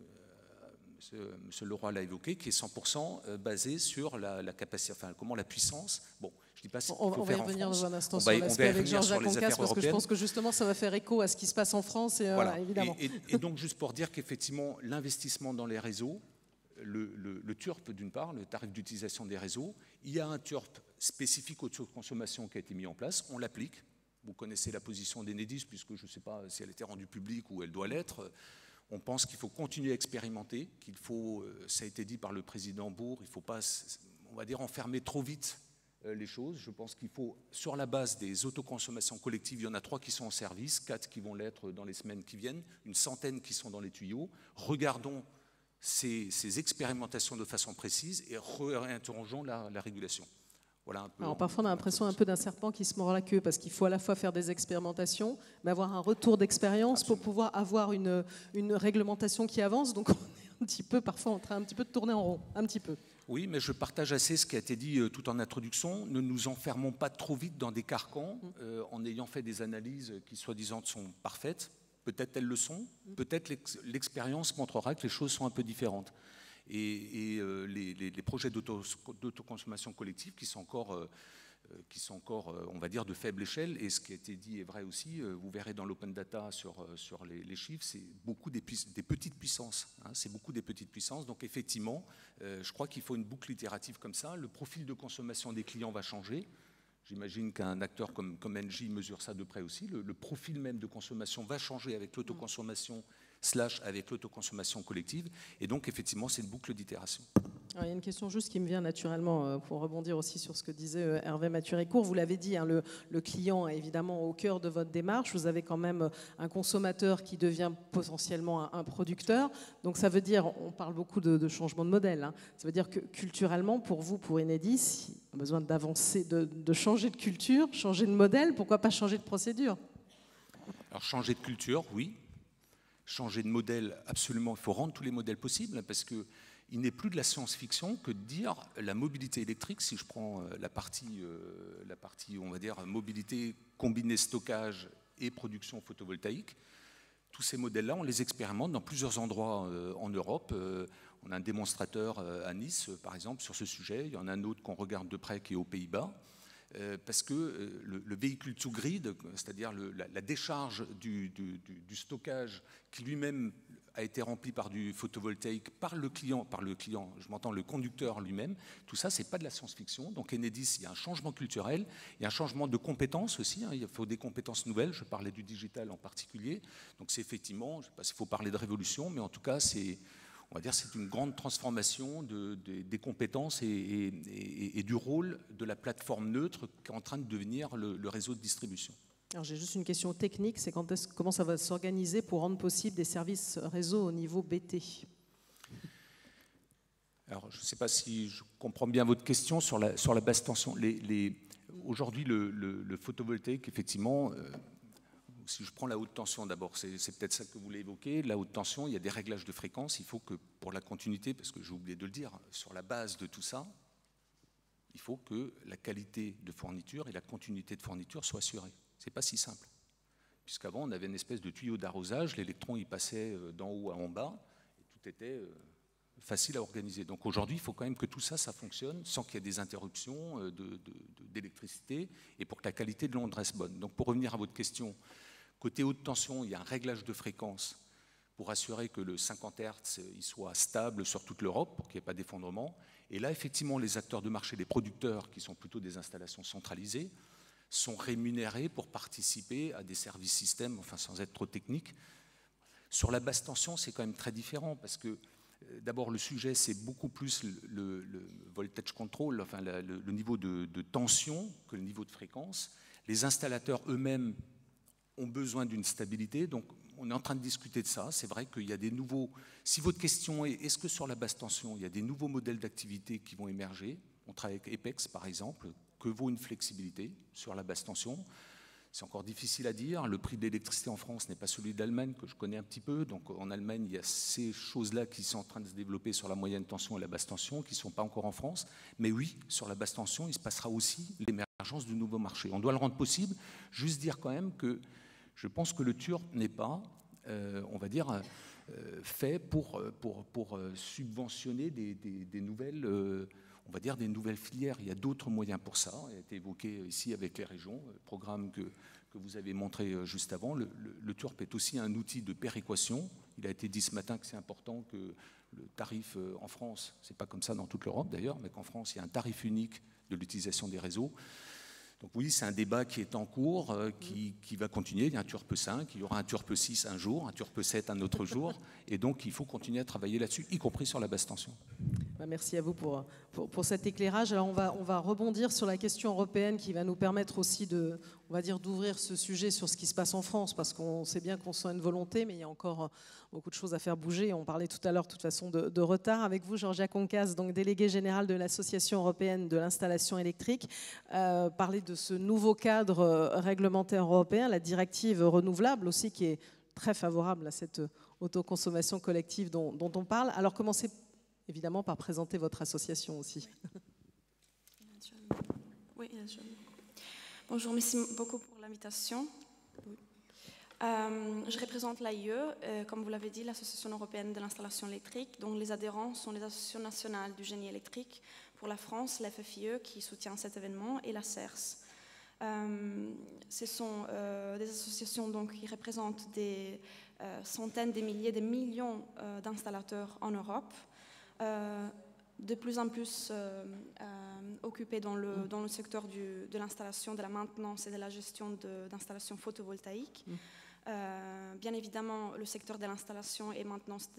M. Leroy l'a évoqué, qui est 100% basé sur la capacité, enfin, la puissance. Bon, je dis pas ce qu'il faut faire en France. On va y revenir dans un instant sur l'aspect avec Jean-Jacques Oncas, parce que je pense que justement ça va faire écho à ce qui se passe en France, et voilà, évidemment. Et donc juste pour dire qu'effectivement l'investissement dans les réseaux, le TURP d'une part, le tarif d'utilisation des réseaux, il y a un TURP spécifique aux consommation qui a été mis en place, on l'applique. Vous connaissez la position d'Enedis, puisque je ne sais pas si elle était rendue publique ou elle doit l'être. On pense qu'il faut continuer à expérimenter, qu'il faut, ça a été dit par le président Bourg, il ne faut pas, on va dire, enfermer trop vite les choses. Je pense qu'il faut, sur la base des autoconsommations collectives, il y en a 3 qui sont en service, 4 qui vont l'être dans les semaines qui viennent, une centaine qui sont dans les tuyaux. Regardons ces expérimentations de façon précise et réinterrogeons la régulation. Voilà un peu. Alors, parfois, on a l'impression un peu d'un serpent qui se mord la queue, parce qu'il faut à la fois faire des expérimentations, mais avoir un retour d'expérience pour pouvoir avoir une réglementation qui avance. Donc, on est un petit peu, parfois, en train un petit peu de tourner en rond, un petit peu. Oui, mais je partage assez ce qui a été dit tout en introduction. Ne nous enfermons pas trop vite dans des carcans en ayant fait des analyses qui, soi-disant, sont parfaites. Peut-être elles le sont, peut-être l'expérience montrera que les choses sont un peu différentes. Et les projets d'autoconsommation collective qui sont encore, on va dire, de faible échelle, et ce qui a été dit est vrai aussi, vous verrez dans l'open data sur les chiffres, c'est beaucoup des petites puissances. Hein, c'est beaucoup des petites puissances. Donc effectivement, je crois qu'il faut une boucle itérative comme ça. Le profil de consommation des clients va changer. J'imagine qu'un acteur comme Engie mesure ça de près aussi. Le profil même de consommation va changer avec l'autoconsommation / avec l'autoconsommation collective. Et donc, effectivement, c'est une boucle d'itération. Il y a une question juste qui me vient naturellement pour rebondir aussi sur ce que disait Hervé Mathurin-Court. Vous l'avez dit, hein, le client est évidemment au cœur de votre démarche. Vous avez quand même un consommateur qui devient potentiellement un producteur. Donc ça veut dire, on parle beaucoup de changement de modèle, hein. Ça veut dire que culturellement, pour vous, pour Enedis, il y a besoin d'avancer, de changer de culture, changer de modèle. Pourquoi pas changer de procédure? Alors changer de culture, oui. Changer de modèle, absolument. Il faut rendre tous les modèles possibles parce que il n'est plus de la science-fiction que de dire la mobilité électrique, si je prends la partie, on va dire, mobilité combinée stockage et production photovoltaïque. Tous ces modèles-là, on les expérimente dans plusieurs endroits en Europe. On a un démonstrateur à Nice, par exemple, sur ce sujet. Il y en a un autre qu'on regarde de près qui est aux Pays-Bas. Parce que le véhicule to grid, c'est-à-dire la décharge du stockage qui lui-même a été rempli par du photovoltaïque par le client, je m'entends le conducteur lui-même, tout ça, c'est pas de la science-fiction. Donc Enedis, il y a un changement culturel, il y a un changement de compétences aussi, hein, il faut des compétences nouvelles, je parlais du digital en particulier. Donc c'est effectivement, je ne sais pas s'il faut parler de révolution, mais en tout cas, on va dire c'est une grande transformation des compétences et du rôle de la plateforme neutre qui est en train de devenir le réseau de distribution. Alors j'ai juste une question technique, c'est comment ça va s'organiser pour rendre possible des services réseau au niveau BT? Alors je ne sais pas si je comprends bien votre question sur la basse tension. Aujourd'hui, le photovoltaïque, effectivement, si je prends la haute tension d'abord, c'est peut-être ça que vous voulez évoquer. La haute tension, il y a des réglages de fréquence. Il faut que pour la continuité, parce que j'ai oublié de le dire, sur la base de tout ça, il faut que la qualité de fourniture et la continuité de fourniture soient assurées. Ce n'est pas si simple. Puisqu'avant, on avait une espèce de tuyau d'arrosage, l'électron il passait d'en haut à en bas, et tout était facile à organiser. Donc aujourd'hui, il faut quand même que tout ça, ça fonctionne sans qu'il y ait des interruptions d'électricité et pour que la qualité de l'onde reste bonne. Donc pour revenir à votre question, côté haute tension, il y a un réglage de fréquence pour assurer que le 50 Hz il soit stable sur toute l'Europe pour qu'il n'y ait pas d'effondrement. Et là, effectivement, les acteurs de marché, les producteurs, qui sont plutôt des installations centralisées, sont rémunérés pour participer à des services systèmes, enfin sans être trop technique. Sur la basse tension, c'est quand même très différent parce que d'abord le sujet c'est beaucoup plus le voltage control, enfin le niveau de tension que le niveau de fréquence. Les installateurs eux-mêmes ont besoin d'une stabilité, donc on est en train de discuter de ça. C'est vrai qu'il y a des nouveaux... Si votre question est, est-ce que sur la basse tension, il y a des nouveaux modèles d'activité qui vont émerger? On travaille avec EPEX, par exemple. Que vaut une flexibilité sur la basse tension? C'est encore difficile à dire. Le prix de l'électricité en France n'est pas celui d'Allemagne, que je connais un petit peu. Donc en Allemagne, il y a ces choses-là qui sont en train de se développer sur la moyenne tension et la basse tension, qui ne sont pas encore en France. Mais oui, sur la basse tension, il se passera aussi l'émergence du nouveau marché. On doit le rendre possible. Juste dire quand même que je pense que le TURP n'est pas, on va dire, fait pour subventionner des nouvelles, on va dire, des nouvelles filières. Il y a d'autres moyens pour ça. Il a été évoqué ici avec les régions, le programme que vous avez montré juste avant. Le TURP est aussi un outil de péréquation. Il a été dit ce matin que c'est important que le tarif en France, c'est pas comme ça dans toute l'Europe d'ailleurs, mais qu'en France, il y a un tarif unique de l'utilisation des réseaux. Donc oui, c'est un débat qui est en cours, qui va continuer. Il y a un TURP 5, il y aura un TURP 6 un jour, un TURP 7 un autre jour. Et donc, il faut continuer à travailler là-dessus, y compris sur la basse tension. Merci à vous pour cet éclairage. Alors, on va rebondir sur la question européenne qui va nous permettre aussi d'ouvrir ce sujet sur ce qui se passe en France, parce qu'on sait bien qu'on sent une volonté, mais il y a encore beaucoup de choses à faire bouger. On parlait tout à l'heure, de toute façon, de retard. Avec vous, Georgia Concas, donc déléguée générale de l'Association européenne de l'installation électrique, parler de ce nouveau cadre réglementaire européen, la directive renouvelable aussi, qui est très favorable à cette autoconsommation collective dont on parle. Alors, commencez évidemment par présenter votre association aussi. Oui, bonjour, merci beaucoup pour l'invitation. Je représente l'AIE, comme vous l'avez dit, l'Association européenne de l'installation électrique, dont les adhérents sont les associations nationales du génie électrique pour la France, la FFIE qui soutient cet événement et la CERS. Ce sont des associations donc, qui représentent des centaines, des milliers, des millions d'installateurs en Europe, de plus en plus occupés dans le secteur de l'installation, de la maintenance et de la gestion d'installations photovoltaïques. Bien évidemment, le secteur de l'installation et maintenance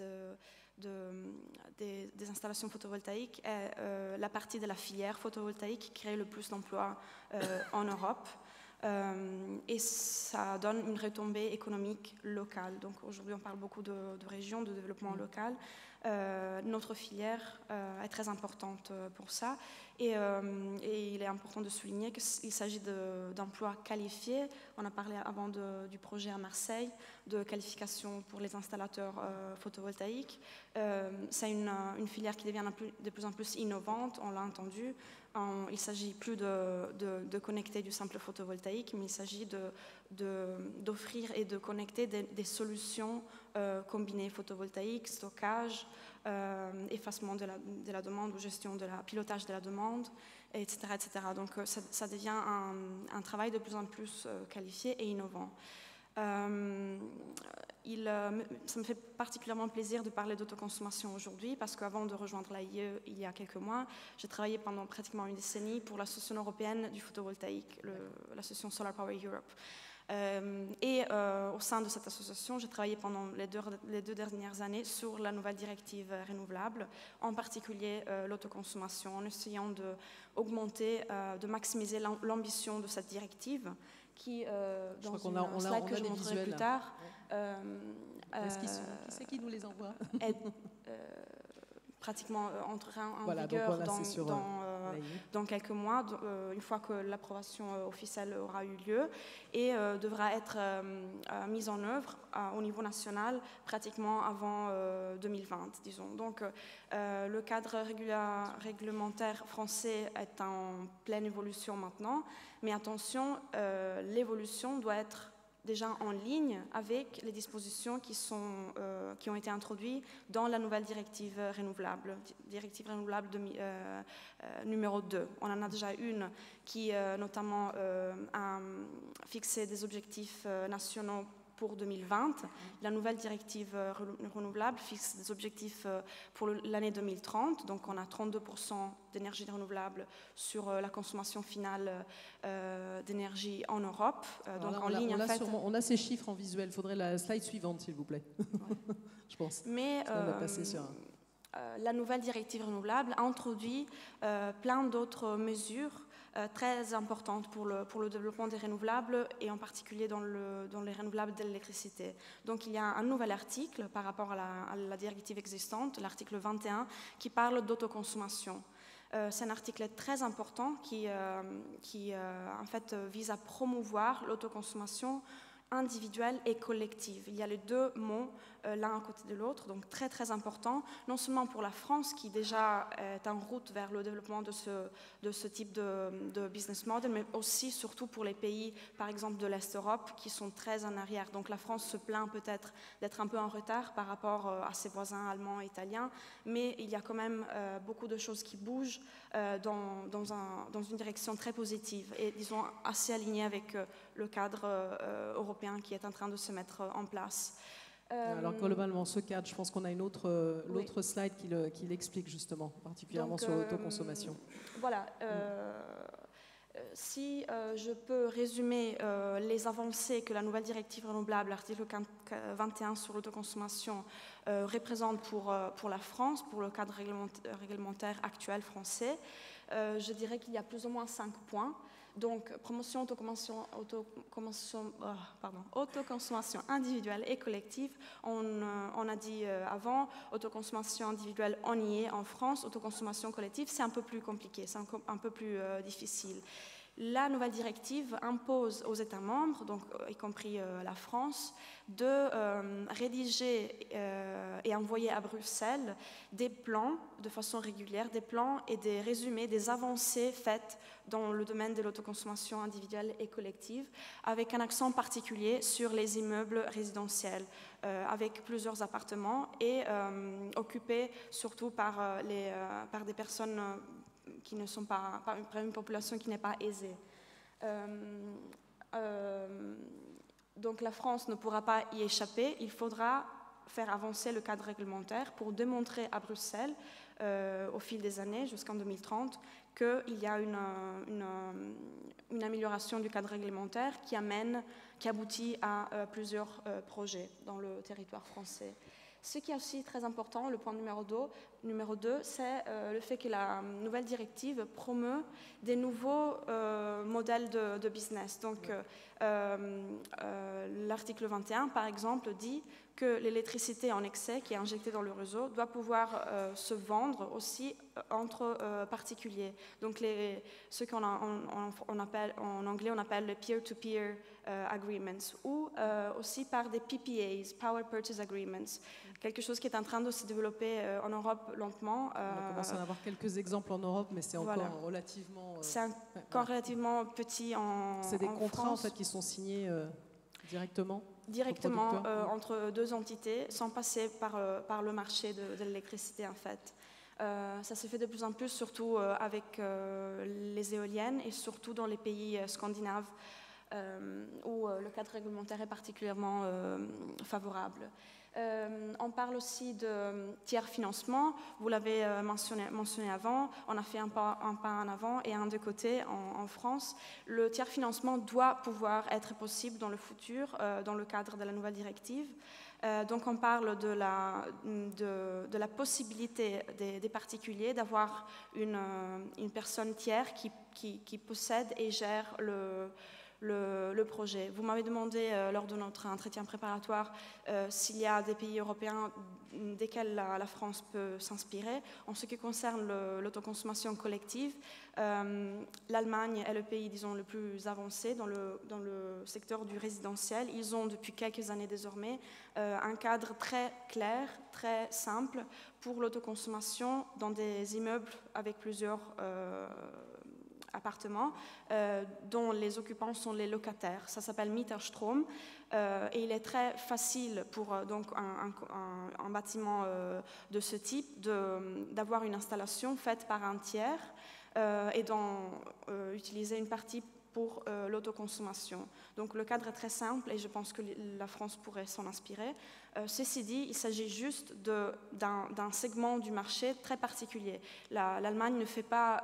des installations photovoltaïques est la partie de la filière photovoltaïque qui crée le plus d'emplois en Europe. Et ça donne une retombée économique locale. Donc aujourd'hui, on parle beaucoup de régions, de développement local. Notre filière est très importante pour ça. Et il est important de souligner qu'il s'agit d'emplois qualifiés. On a parlé avant du projet à Marseille, de qualification pour les installateurs photovoltaïques. C'est une filière qui devient de plus en plus innovante, on l'a entendu. Il ne s'agit plus de connecter du simple photovoltaïque, mais il s'agit d'offrir et de connecter des solutions combinées photovoltaïques, stockage, effacement de la demande ou gestion pilotage de la demande, etc. etc. Donc ça devient un travail de plus en plus qualifié et innovant. Ça me fait particulièrement plaisir de parler d'autoconsommation aujourd'hui parce qu'avant de rejoindre l'AIE il y a quelques mois, j'ai travaillé pendant pratiquement une décennie pour l'Association européenne du photovoltaïque, l'association Solar Power Europe. Au sein de cette association, j'ai travaillé pendant les deux dernières années sur la nouvelle directive renouvelable, en particulier l'autoconsommation, en essayant d'augmenter, de maximiser l'ambition de cette directive qui, dans un slide que je montrerai plus tard, qui c'est qui nous les envoie pratiquement entrera en vigueur dans quelques mois, une fois que l'approbation officielle aura eu lieu, et devra être mise en œuvre au niveau national pratiquement avant 2020, disons. Donc le cadre réglementaire français est en pleine évolution maintenant, mais attention, l'évolution doit être déjà en ligne avec les dispositions qui ont été introduites dans la nouvelle directive renouvelable numéro 2. On en a déjà une qui notamment a fixé des objectifs nationaux pour 2020. La nouvelle directive renouvelable fixe des objectifs pour l'année 2030. Donc on a 32% d'énergie renouvelable sur la consommation finale d'énergie en Europe. Donc là, en ligne, en fait, on a ces chiffres en visuel. Il faudrait la slide suivante, s'il vous plaît. Ouais. Je pense. Mais la nouvelle directive renouvelable a introduit plein d'autres mesures très importantes pour le développement des renouvelables et en particulier dans les renouvelables de l'électricité. Donc il y a un nouvel article par rapport à la directive existante, l'article 21, qui parle d'autoconsommation. C'est un article très important qui en fait vise à promouvoir l'autoconsommation individuelle et collective. Il y a les deux mots l'un à côté de l'autre, donc très très important, non seulement pour la France qui déjà est en route vers le développement de ce type de business model, mais aussi surtout pour les pays, par exemple de l'Est Europe, qui sont très en arrière. Donc la France se plaint peut-être d'être un peu en retard par rapport à ses voisins allemands et italiens, mais il y a quand même beaucoup de choses qui bougent dans une direction très positive et disons assez alignée avec le cadre européen qui est en train de se mettre en place. Alors globalement, ce cadre, je pense qu'on a l'autre slide qui l'explique justement, particulièrement sur l'autoconsommation. Voilà. Si je peux résumer les avancées que la nouvelle directive renouvelable, l'article 21 sur l'autoconsommation, représente pour la France, pour le cadre réglementaire actuel français, je dirais qu'il y a plus ou moins 5 points. Donc, promotion, autoconsommation individuelle et collective. On a dit avant, autoconsommation individuelle, on y est en France. Autoconsommation collective, c'est un peu plus compliqué, c'est un peu plus difficile. La nouvelle directive impose aux États membres, donc, y compris la France, de rédiger et envoyer à Bruxelles des plans de façon régulière, des plans et des résumés des avancées faites dans le domaine de l'autoconsommation individuelle et collective, avec un accent particulier sur les immeubles résidentiels, avec plusieurs appartements et occupés surtout par des personnes qui ne sont pas, par une population qui n'est pas aisée. Donc la France ne pourra pas y échapper. Il faudra faire avancer le cadre réglementaire pour démontrer à Bruxelles, au fil des années, jusqu'en 2030, qu'il y a une amélioration du cadre réglementaire qui aboutit à plusieurs projets dans le territoire français. Ce qui est aussi très important, le point numéro 2, c'est le fait que la nouvelle directive promeut des nouveaux modèles de business. Donc, l'article 21, par exemple, dit que l'électricité en excès qui est injectée dans le réseau doit pouvoir se vendre aussi entre particuliers. Donc, ce qu'en anglais on appelle les peer-to-peer agreements, ou aussi par des PPAs, Power Purchase Agreements, quelque chose qui est en train de se développer en Europe lentement. On commence à en avoir quelques exemples en Europe, mais c'est encore relativement... c'est encore relativement petit en C'est des contrats France. en fait, qui sont signés directement entre deux entités, sans passer par le marché de l'électricité en fait. Ça se fait de plus en plus, surtout avec les éoliennes et surtout dans les pays scandinaves où le cadre réglementaire est particulièrement favorable. On parle aussi de tiers financement, vous l'avez mentionné avant, on a fait un pas en avant et un de côté en France. Le tiers financement doit pouvoir être possible dans le futur, dans le cadre de la nouvelle directive. Donc on parle de la possibilité des particuliers d'avoir une personne tiers qui possède et gère le projet. Vous m'avez demandé lors de notre entretien préparatoire s'il y a des pays européens desquels la France peut s'inspirer. En ce qui concerne l'autoconsommation collective, l'Allemagne est le pays, disons, le plus avancé dans le secteur du résidentiel. Ils ont depuis quelques années désormais un cadre très clair, très simple pour l'autoconsommation dans des immeubles avec plusieurs appartements dont les occupants sont les locataires. Ça s'appelle Mieterstrom et il est très facile pour donc un bâtiment de ce type d'avoir une installation faite par un tiers et d'en utiliser une partie pour l'autoconsommation. Donc le cadre est très simple et je pense que la France pourrait s'en inspirer. Ceci dit, il s'agit juste d'un segment du marché très particulier. L'Allemagne n'est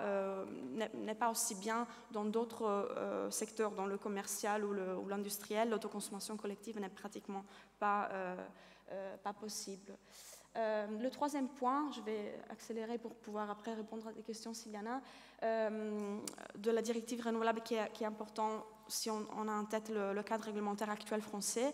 pas aussi bien dans d'autres secteurs, dans le commercial ou l'industriel. L'autoconsommation collective n'est pratiquement pas possible. Le troisième point, je vais accélérer pour pouvoir après répondre à des questions s'il y en a, de la directive renouvelable qui est important si on a en tête le cadre réglementaire actuel français,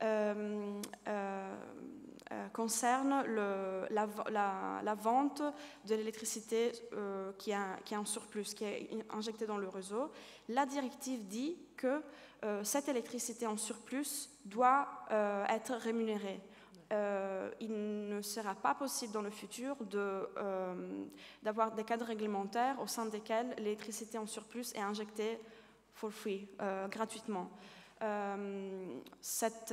concerne la vente de l'électricité qui est en surplus, qui est injectée dans le réseau. La directive dit que cette électricité en surplus doit être rémunérée. Il ne sera pas possible dans le futur d'avoir des cadres réglementaires au sein desquels l'électricité en surplus est injectée for free, gratuitement. Cette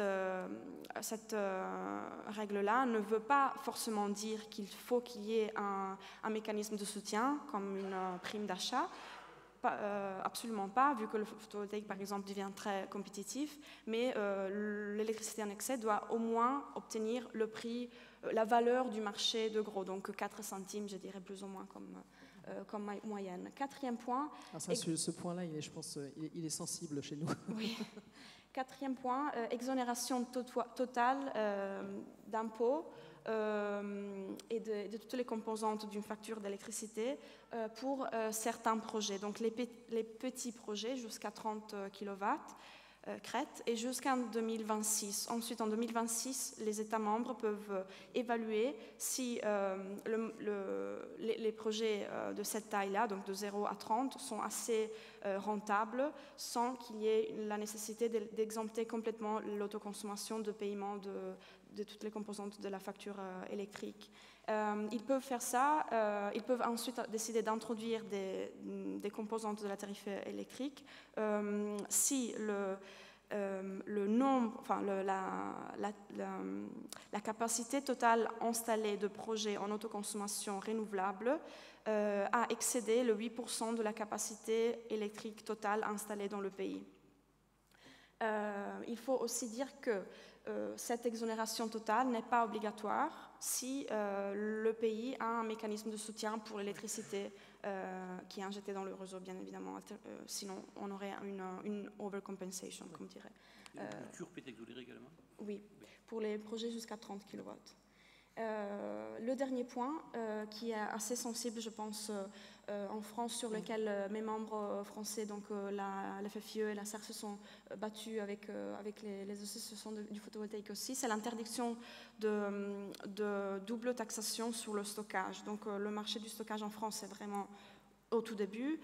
règle-là ne veut pas forcément dire qu'il faut qu'il y ait un mécanisme de soutien comme une prime d'achat. Absolument pas, vu que le photovoltaïque, par exemple, devient très compétitif, mais l'électricité en excès doit au moins obtenir le prix, la valeur du marché de gros, donc 4 centimes, je dirais plus ou moins comme moyenne. Quatrième point... ce point-là, je pense, il est sensible chez nous. Oui. Quatrième point, exonération totale d'impôts et de toutes les composantes d'une facture d'électricité pour certains projets. Donc les petits projets jusqu'à 30 kW crête et jusqu'en 2026. Ensuite, en 2026, les États membres peuvent évaluer si les projets de cette taille-là, donc de 0 à 30, sont assez rentables sans qu'il y ait la nécessité d'exempter complètement l'autoconsommation de paiement de toutes les composantes de la facture électrique. Ils peuvent faire ça, ils peuvent ensuite décider d'introduire des composantes de la tarif électrique si le nombre, enfin la capacité totale installée de projets en autoconsommation renouvelable a excédé le 8% de la capacité électrique totale installée dans le pays. Il faut aussi dire que cette exonération totale n'est pas obligatoire si le pays a un mécanisme de soutien pour l'électricité qui est injecté dans le réseau, bien évidemment. Sinon, on aurait une overcompensation, comme dirait. Le CURP est exonéré également? Oui, pour les projets jusqu'à 30 kW. Le dernier point, qui est assez sensible, je pense, en France, sur lequel mes membres français, donc la FFIE et la CER, se sont battus avec les associations du photovoltaïque aussi, c'est l'interdiction de double taxation sur le stockage. Donc le marché du stockage en France est vraiment au tout début.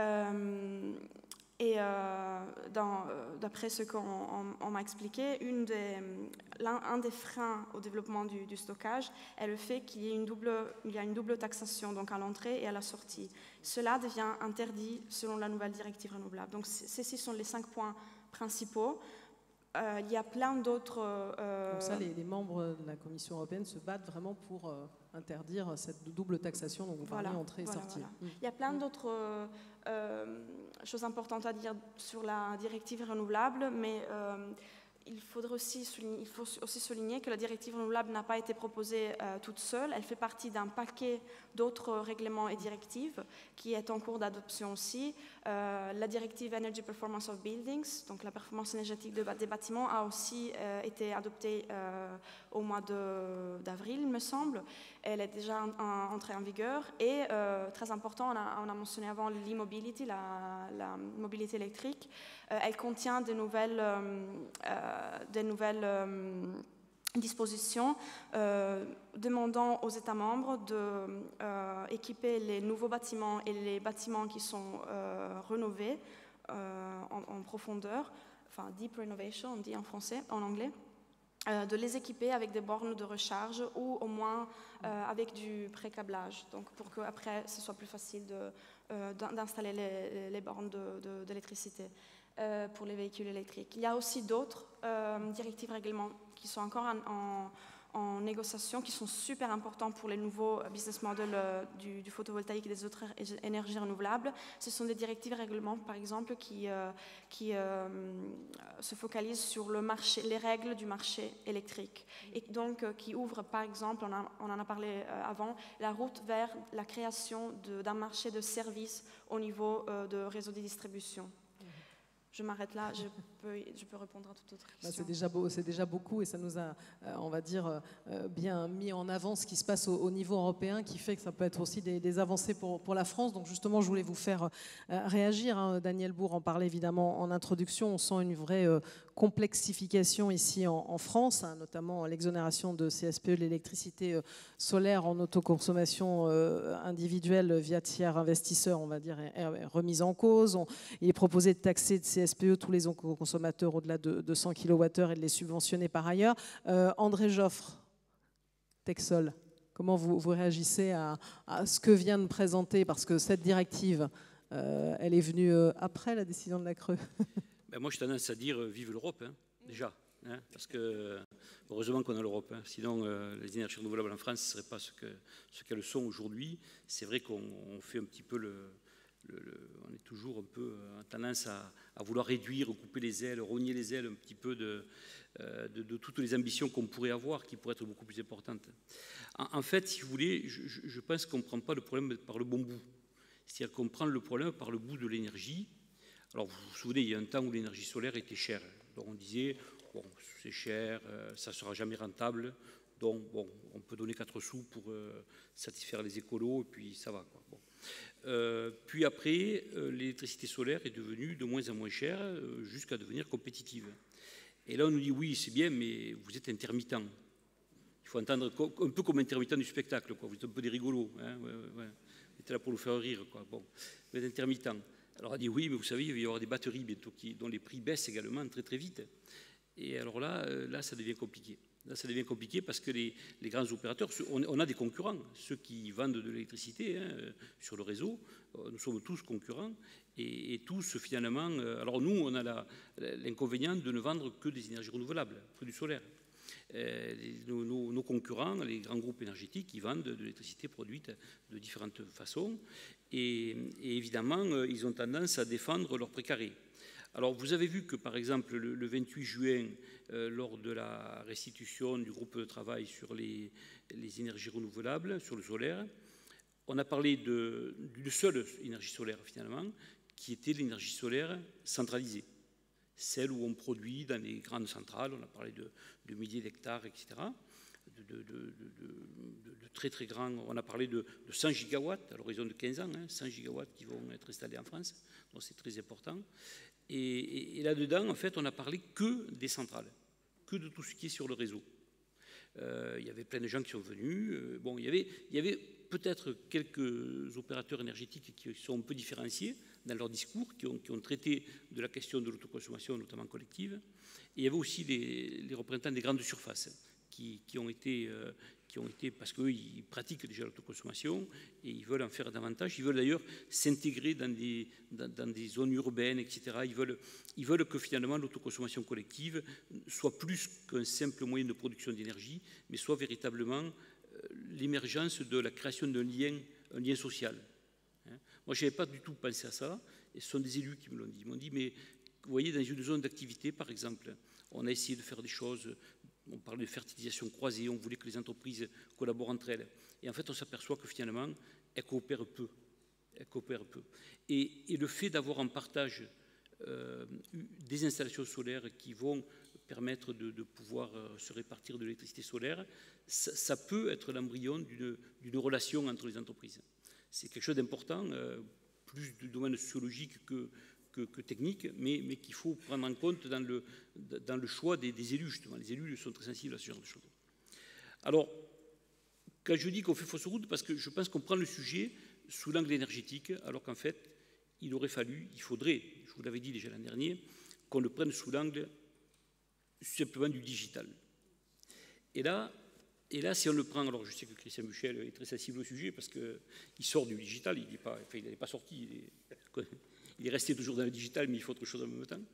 D'après ce qu'on m'a expliqué, un des freins au développement du stockage est le fait qu'il y a une double taxation, donc à l'entrée et à la sortie. Cela devient interdit selon la nouvelle directive renouvelable. Donc ceux-ci sont les 5 points principaux. Il y a plein d'autres... Donc ça, les membres de la Commission européenne se battent vraiment pour interdire cette double taxation dont vous parlez, entrée et sortie. Voilà. Il y a plein d'autres choses importantes à dire sur la directive renouvelable, mais il faut aussi souligner que la directive renouvelable n'a pas été proposée toute seule. Elle fait partie d'un paquet d'autres règlements et directives qui est en cours d'adoption aussi. La directive Energy Performance of Buildings, donc la performance énergétique des bâtiments, a aussi été adoptée au mois d'avril, il me semble. Elle est déjà entrée en vigueur. Et très important, on a mentionné avant l'e-mobility, la mobilité électrique. Elle contient des nouvelles dispositions demandant aux États membres d'équiper les nouveaux bâtiments et les bâtiments qui sont rénovés en profondeur, enfin deep renovation, on dit en français, en anglais, de les équiper avec des bornes de recharge ou au moins avec du pré-câblage, donc pour qu'après ce soit plus facile d'installer les bornes d'électricité pour les véhicules électriques. Il y a aussi d'autres directives règlements qui sont encore en négociation, qui sont super importants pour les nouveaux business models du photovoltaïque et des autres énergies renouvelables. Ce sont des directives règlements, par exemple, qui se focalisent sur les règles du marché électrique et donc qui ouvrent, par exemple, on en a parlé avant, la route vers la création d'un marché de services au niveau de réseau de distribution. Je m'arrête là, je peux répondre à toute autre question. C'est déjà beaucoup et ça nous a, on va dire, bien mis en avant ce qui se passe au niveau européen, qui fait que ça peut être aussi des avancées pour la France. Donc justement, je voulais vous faire réagir. Hein. Daniel Bourg en parlait évidemment en introduction. On sent une vraie complexification ici en France, hein, notamment l'exonération de CSPE, l'électricité solaire en autoconsommation individuelle via tiers investisseurs, on va dire, est remise en cause. Il est proposé de taxer de CSPE tous les consommateurs au-delà de 100 kWh et de les subventionner par ailleurs. André Joffre, Texol, comment vous réagissez à ce que vient de présenter, parce que cette directive, elle est venue après la décision de la Creux. Ben moi, j'ai tendance à dire vive l'Europe, hein, déjà. Hein, parce que heureusement qu'on a l'Europe. Hein, sinon, les énergies renouvelables en France ne seraient pas ce qu'elles sont aujourd'hui. C'est vrai qu'on fait un petit peu on est toujours un peu en tendance à vouloir réduire, couper les ailes, rogner les ailes un petit peu de toutes les ambitions qu'on pourrait avoir, qui pourraient être beaucoup plus importantes. En fait, si vous voulez, je pense qu'on ne prend pas le problème par le bon bout. C'est-à-dire qu'on prend le problème par le bout de l'énergie. Alors, vous vous souvenez, il y a un temps où l'énergie solaire était chère. Donc, on disait, bon, c'est cher, ça ne sera jamais rentable. Donc, bon, on peut donner 4 sous pour satisfaire les écolos, et puis ça va, quoi. Bon. Puis après, l'électricité solaire est devenue de moins en moins chère, jusqu'à devenir compétitive. Et là, on nous dit, oui, c'est bien, mais vous êtes intermittent. Il faut entendre un peu comme intermittent du spectacle, quoi. Vous êtes un peu des rigolos, hein, ouais. Vous êtes là pour nous faire rire, quoi. Bon, vous êtes intermittent. Alors, on dit, oui, mais vous savez, il va y avoir des batteries bientôt dont les prix baissent également très, très vite. Et alors là, ça devient compliqué. Là, ça devient compliqué parce que les grands opérateurs, on a des concurrents, ceux qui vendent de l'électricité sur le réseau, nous sommes tous concurrents et tous finalement. Alors nous, on a l'inconvénient de ne vendre que des énergies renouvelables, que du solaire. Nos concurrents, les grands groupes énergétiques, ils vendent de l'électricité produite de différentes façons et évidemment, ils ont tendance à défendre leur précaré. Alors, vous avez vu que, par exemple, le 28 juin, lors de la restitution du groupe de travail sur les énergies renouvelables, sur le solaire, on a parlé d'une seule énergie solaire, finalement, qui était l'énergie solaire centralisée, celle où on produit dans les grandes centrales, on a parlé de milliers d'hectares, etc., de très très grands, on a parlé de 100 gigawatts à l'horizon de 15 ans, 100 gigawatts qui vont être installés en France, donc c'est très important. Et là-dedans, en fait, on n'a parlé que des centrales, que de tout ce qui est sur le réseau. Il y avait plein de gens qui sont venus. Bon, il y avait peut-être quelques opérateurs énergétiques qui sont un peu différenciés dans leur discours, qui ont traité de la question de l'autoconsommation, notamment collective. Et il y avait aussi les représentants des grandes surfaces qui ont été, parce qu'eux, ils pratiquent déjà l'autoconsommation et ils veulent en faire davantage. Ils veulent d'ailleurs s'intégrer dans des zones urbaines, etc. Ils veulent que finalement l'autoconsommation collective soit plus qu'un simple moyen de production d'énergie, mais soit véritablement l'émergence de la création d'un lien, un lien social. Moi, je n'avais pas du tout pensé à ça, et ce sont des élus qui me l'ont dit. Ils m'ont dit, mais vous voyez, dans une zone d'activité, par exemple, on a essayé de faire des choses. On parlait de fertilisation croisée, on voulait que les entreprises collaborent entre elles. Et en fait, on s'aperçoit que finalement, elles coopèrent peu. Et le fait d'avoir en partage des installations solaires qui vont permettre de pouvoir se répartir de l'électricité solaire, ça peut être l'embryon d'une relation entre les entreprises. C'est quelque chose d'important, plus du domaine sociologique que technique, mais qu'il faut prendre en compte dans le choix des élus, justement. Les élus sont très sensibles à ce genre de choses. Alors, quand je dis qu'on fait fausse route, parce que je pense qu'on prend le sujet sous l'angle énergétique, alors qu'en fait, il faudrait, je vous l'avais dit déjà l'an dernier, qu'on le prenne sous l'angle simplement du digital. Et là, si on le prend, alors je sais que Christian Michel est très sensible au sujet, parce qu'il sort du digital, il n'est pas sorti, il est resté toujours dans le digital, mais il faut autre chose en même temps.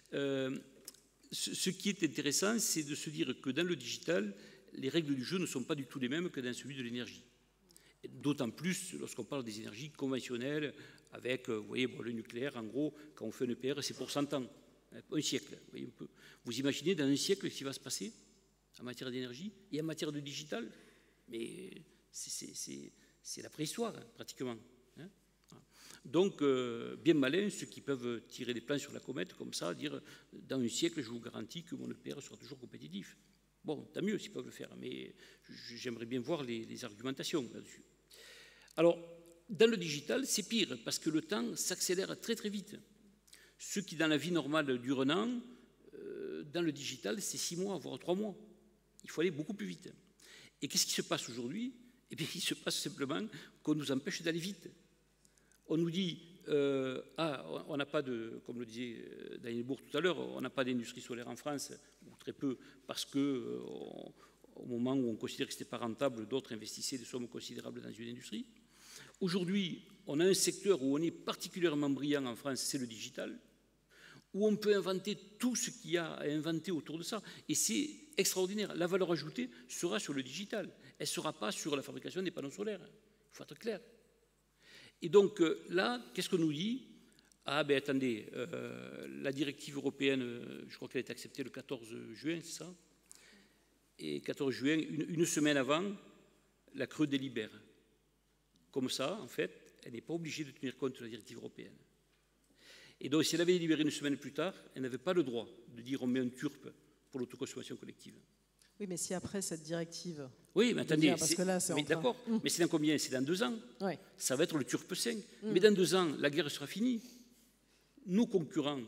Ce qui est intéressant, c'est de se dire que dans le digital, les règles du jeu ne sont pas du tout les mêmes que dans celui de l'énergie. D'autant plus lorsqu'on parle des énergies conventionnelles, avec, vous voyez, le nucléaire, en gros, quand on fait un EPR, c'est pour 100 ans, un siècle. Vous voyez, vous imaginez dans un siècle ce qui va se passer en matière d'énergie et en matière de digital? Mais c'est la préhistoire, pratiquement. Donc, bien malin ceux qui peuvent tirer des plans sur la comète comme ça, dire dans un siècle, je vous garantis que mon EPR sera toujours compétitif. Bon, tant mieux s'ils peuvent le faire, mais j'aimerais bien voir les argumentations là-dessus. Alors, dans le digital, c'est pire, parce que le temps s'accélère très très vite. Ce qui, dans la vie normale, dure un an, dans le digital, c'est 6 mois, voire 3 mois. Il faut aller beaucoup plus vite. Et qu'est-ce qui se passe aujourd'hui? Eh bien, il se passe simplement qu'on nous empêche d'aller vite. On nous dit, on n'a pas de, comme le disait Daniel Bourg tout à l'heure, on n'a pas d'industrie solaire en France, ou très peu, parce que au moment où on considérait que ce n'était pas rentable, d'autres investissaient des sommes considérables dans une industrie. Aujourd'hui, on a un secteur où on est particulièrement brillant en France, c'est le digital, où on peut inventer tout ce qu'il y a à inventer autour de ça. Et c'est extraordinaire. La valeur ajoutée sera sur le digital. Elle ne sera pas sur la fabrication des panneaux solaires. Il faut être clair. Et donc là, qu'est-ce qu'on nous dit? Ah ben attendez, la directive européenne, je crois qu'elle a été acceptée le 14 juin, c'est ça? Et 14 juin, une semaine avant, la CRE délibère. Comme ça, en fait, elle n'est pas obligée de tenir compte de la directive européenne. Et donc, si elle avait délibéré une semaine plus tard, elle n'avait pas le droit de dire on met un turp pour l'autoconsommation collective. Oui, mais si après cette directive... Oui, mais attendez, parce que là, c'est d'accord, mais c'est dans combien? C'est dans 2 ans. Ouais. Ça va être le Turp 5. Mais dans 2 ans, la guerre sera finie. Nos concurrents,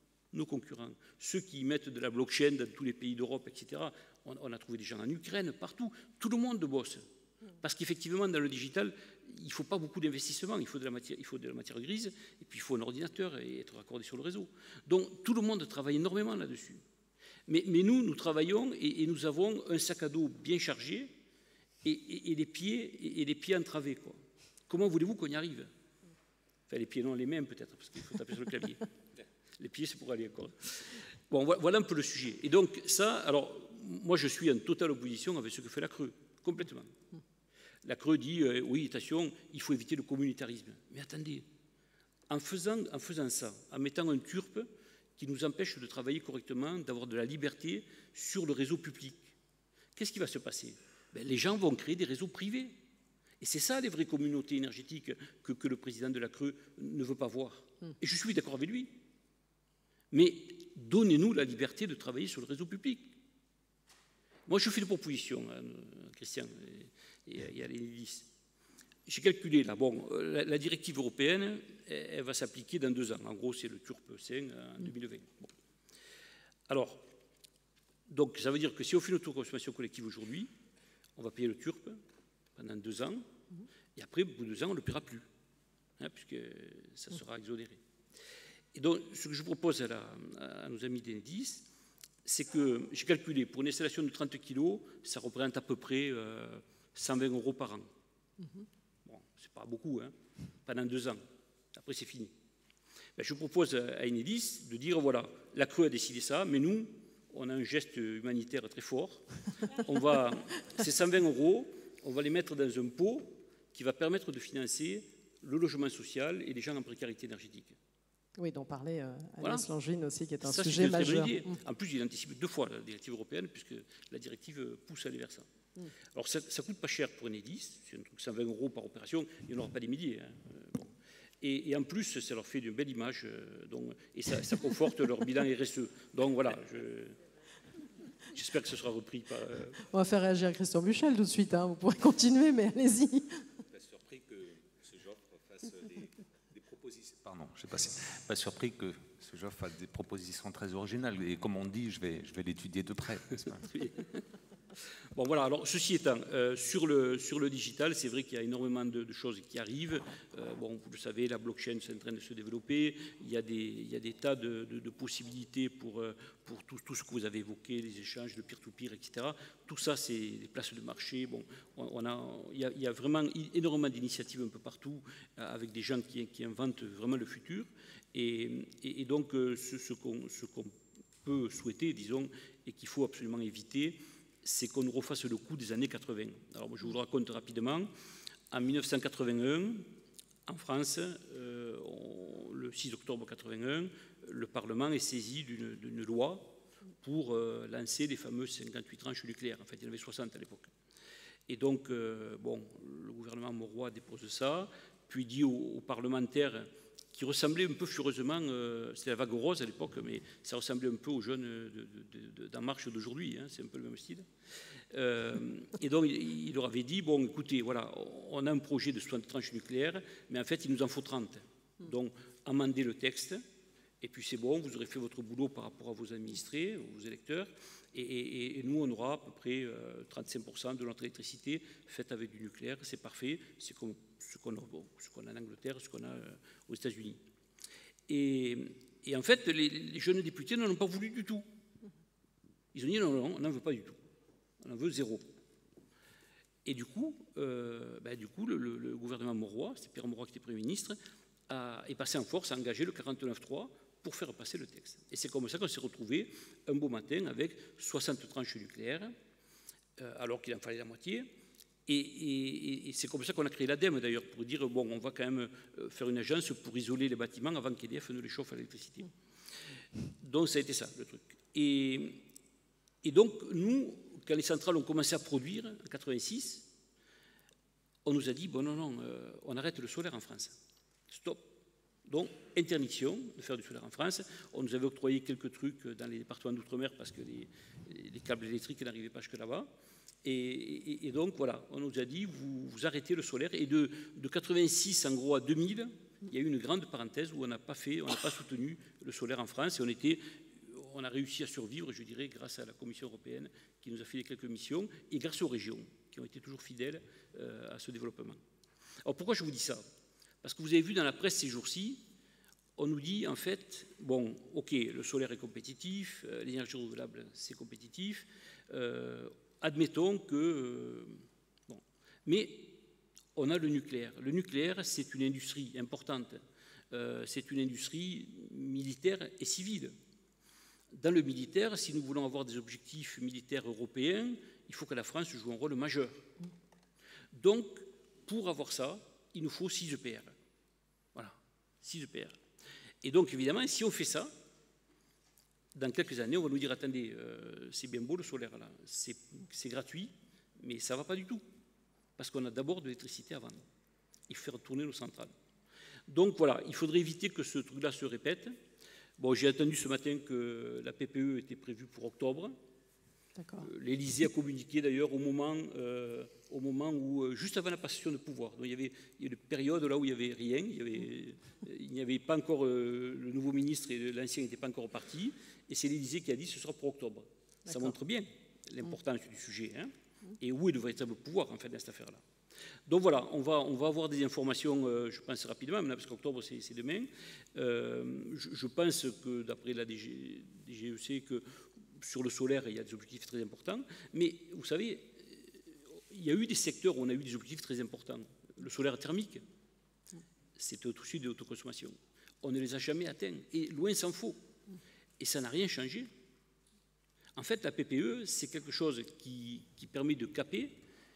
ceux qui mettent de la blockchain dans tous les pays d'Europe, etc., on a trouvé des gens en Ukraine, partout. Tout le monde bosse. Parce qu'effectivement, dans le digital, il ne faut pas beaucoup d'investissement, il faut de la matière grise, et puis il faut un ordinateur et être raccordé sur le réseau. Donc tout le monde travaille énormément là-dessus. Mais nous travaillons et nous avons un sac à dos bien chargé et les pieds entravés, quoi. Comment voulez-vous qu'on y arrive? Enfin, les pieds non, les mains peut-être, parce qu'il faut taper sur le clavier. Les pieds, c'est pour aller encore. Bon, voilà un peu le sujet. Et donc ça, alors, moi je suis en totale opposition avec ce que fait la Creux, complètement. La Creux dit, oui, attention, il faut éviter le communautarisme. Mais attendez, en faisant ça, en mettant un Turp qui nous empêche de travailler correctement, d'avoir de la liberté sur le réseau public, qu'est-ce qui va se passer? Les gens vont créer des réseaux privés. Et c'est ça les vraies communautés énergétiques que le président de la Creux ne veut pas voir. Et je suis d'accord avec lui. Mais donnez-nous la liberté de travailler sur le réseau public. Moi, je fais des propositions, Christian, et à l'Enedis. J'ai calculé, là, bon, la directive européenne, elle va s'appliquer dans 2 ans. En gros, c'est le Turp 5 en 2020. Bon. Alors, donc, ça veut dire que si on fait une autoconsommation collective aujourd'hui, on va payer le Turp pendant 2 ans, et après, au bout de 2 ans, on ne le paiera plus, hein, puisque ça sera exonéré. Et donc, ce que je propose à nos amis d'Enedis, c'est que j'ai calculé, pour une installation de 30 kg, ça représente à peu près 120 € par an. Bon, c'est pas beaucoup, hein, pendant 2 ans. Après, c'est fini. Ben, je propose à Enedis de dire, voilà, la Creux a décidé ça, mais nous, on a un geste humanitaire très fort. Ces 120 €, on va les mettre dans un pot qui va permettre de financer le logement social et les gens en précarité énergétique. Oui, dont parlait Agnès Voilà. Langevin aussi, qui est un Ça, sujet une très bonne majeur. idée. En plus, il anticipe 2 fois la directive européenne, puisque la directive pousse à aller vers ça. Alors, ça ne coûte pas cher pour Enedis, c'est un truc 120 € par opération, il n'y en aura pas des milliers. Hein. Bon. Et en plus, ça leur fait une belle image, et ça conforte leur bilan RSE. Donc voilà, j'espère que ce sera repris par... On va faire réagir Christian Buchel tout de suite, hein. Vous pourrez continuer, mais allez-y. Je suis pas surpris que ce Joffre fasse des propositions. Pardon, je ne suis pas surpris que ce Joffre fasse des propositions très originales. Et comme on dit, je vais l'étudier de près. Bon voilà, alors ceci étant, sur le digital, c'est vrai qu'il y a énormément de choses qui arrivent. Bon, vous le savez, la blockchain est en train de se développer. Il y a des tas de possibilités pour tout ce que vous avez évoqué, les échanges, le peer-to-peer, etc. Tout ça, c'est des places de marché. Bon, il y a vraiment énormément d'initiatives un peu partout, avec des gens qui inventent vraiment le futur. Et donc, ce qu'on peut souhaiter, disons, et qu'il faut absolument éviter, c'est qu'on nous refasse le coup des années 80. Alors, moi, je vous le raconte rapidement. En 1981, en France, le 6 octobre 81, le Parlement est saisi d'une loi pour lancer les fameuses 58 tranches nucléaires. En fait, il y en avait 60 à l'époque. Et donc, bon, le gouvernement Mauroy dépose ça, puis dit aux parlementaires qui ressemblait un peu furieusement, c'était la vague rose à l'époque, mais ça ressemblait un peu aux jeunes d'En Marche d'aujourd'hui, hein, c'est un peu le même style. Et donc, il leur avait dit, bon, écoutez, voilà, on a un projet de 60 tranches nucléaires, mais en fait, il nous en faut 30. Donc, amendez le texte, et puis c'est bon, vous aurez fait votre boulot par rapport à vos administrés, vos électeurs, et nous, on aura à peu près 35% de notre électricité faite avec du nucléaire, c'est parfait, c'est comme ce qu'on a en Angleterre, ce qu'on a aux États-Unis. Et en fait, les jeunes députés n'en ont pas voulu du tout. Ils ont dit non, on n'en veut pas du tout. On en veut 0. Et du coup, le gouvernement Mauroy, c'est Pierre Mauroy qui était Premier ministre, est passé en force, a engagé le 49.3 pour faire passer le texte. Et c'est comme ça qu'on s'est retrouvé un beau matin avec 60 tranches nucléaires, alors qu'il en fallait la moitié. Et c'est comme ça qu'on a créé l'ADEME d'ailleurs, pour dire, bon, on va quand même faire une agence pour isoler les bâtiments avant qu'EDF ne les chauffe à l'électricité. Donc ça a été ça, le truc. Et donc, nous, quand les centrales ont commencé à produire, en 86, on nous a dit, bon non, on arrête le solaire en France. Stop. Donc, interdiction de faire du solaire en France. On nous avait octroyé quelques trucs dans les départements d'outre-mer parce que les câbles électriques n'arrivaient pas jusque là-bas. Et donc, voilà, on nous a dit, vous arrêtez le solaire. Et de 86, en gros, à 2000, il y a eu une grande parenthèse où on n'a pas soutenu le solaire en France. Et on a réussi à survivre, je dirais, grâce à la Commission européenne qui nous a fait quelques missions et grâce aux régions qui ont été toujours fidèles à ce développement. Alors, pourquoi je vous dis ça? Parce que vous avez vu dans la presse ces jours-ci, on nous dit en fait, bon, ok, le solaire est compétitif, l'énergie renouvelable c'est compétitif, admettons que... bon. Mais on a le nucléaire. Le nucléaire, c'est une industrie importante, c'est une industrie militaire et civile. Dans le militaire, si nous voulons avoir des objectifs militaires européens, il faut que la France joue un rôle majeur. Donc, pour avoir ça, il nous faut 6 EPR. Voilà, 6 EPR. Et donc, évidemment, si on fait ça, dans quelques années, on va nous dire, attendez, c'est bien beau le solaire, là, c'est gratuit, mais ça ne va pas du tout. Parce qu'on a d'abord de l'électricité à vendre. Il faut faire tourner nos centrales. Donc, voilà, il faudrait éviter que ce truc-là se répète. Bon, j'ai entendu ce matin que la PPE était prévue pour octobre. L'Élysée a communiqué d'ailleurs au moment où, juste avant la passation de pouvoir. Donc, il y avait une période là où il n'y avait rien, il n'y avait pas encore le nouveau ministre et l'ancien n'étaient pas encore partis, et c'est l'Élysée qui a dit que ce sera pour octobre. Ça montre bien l'importance du sujet, hein, et où est le véritable pouvoir en fait dans cette affaire-là. Donc voilà, on va avoir des informations, je pense rapidement, parce qu'octobre c'est demain. Je pense que d'après la DGEC, que sur le solaire, il y a des objectifs très importants. Mais vous savez, il y a eu des secteurs où on a eu des objectifs très importants. Le solaire thermique, c'était au-dessus de l'autoconsommation. On ne les a jamais atteints. Et loin s'en faut. Et ça n'a rien changé. En fait, la PPE, c'est quelque chose qui permet de caper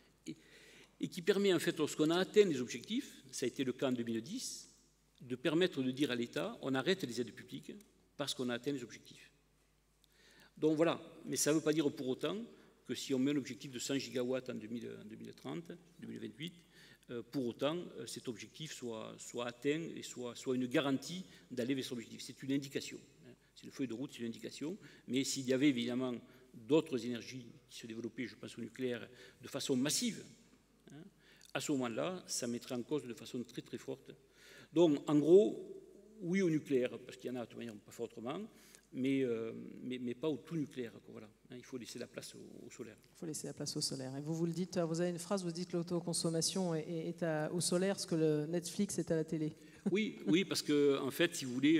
et qui permet, en fait, lorsqu'on a atteint les objectifs, ça a été le cas en 2010, de permettre de dire à l'État, on arrête les aides publiques parce qu'on a atteint les objectifs. Donc voilà, mais ça ne veut pas dire pour autant que si on met un objectif de 100 gigawatts en 2030, 2028, pour autant cet objectif soit atteint et soit une garantie d'aller vers cet objectif. C'est une indication. C'est une feuille de route, c'est une indication. Mais s'il y avait évidemment d'autres énergies qui se développaient, je pense au nucléaire, de façon massive, hein, à ce moment-là, ça mettrait en cause de façon très très forte. Donc en gros, oui au nucléaire, parce qu'il y en a de toute manière pas faire autrement, mais pas au tout nucléaire. Voilà. Il faut laisser la place au solaire. Il faut laisser la place au solaire. Et vous le dites, vous avez une phrase, vous dites que l'autoconsommation est au solaire, ce que le Netflix est à la télé. Oui, parce que en fait, si vous voulez,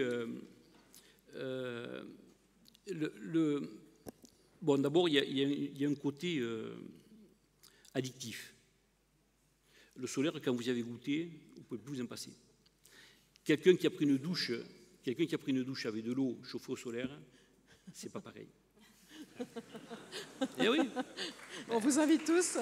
bon, d'abord, il y a un côté addictif. Le solaire, quand vous y avez goûté, vous ne pouvez plus vous en passer. Quelqu'un qui a pris une douche avec de l'eau chauffée au solaire, c'est pas pareil. Eh oui. On vous invite tous.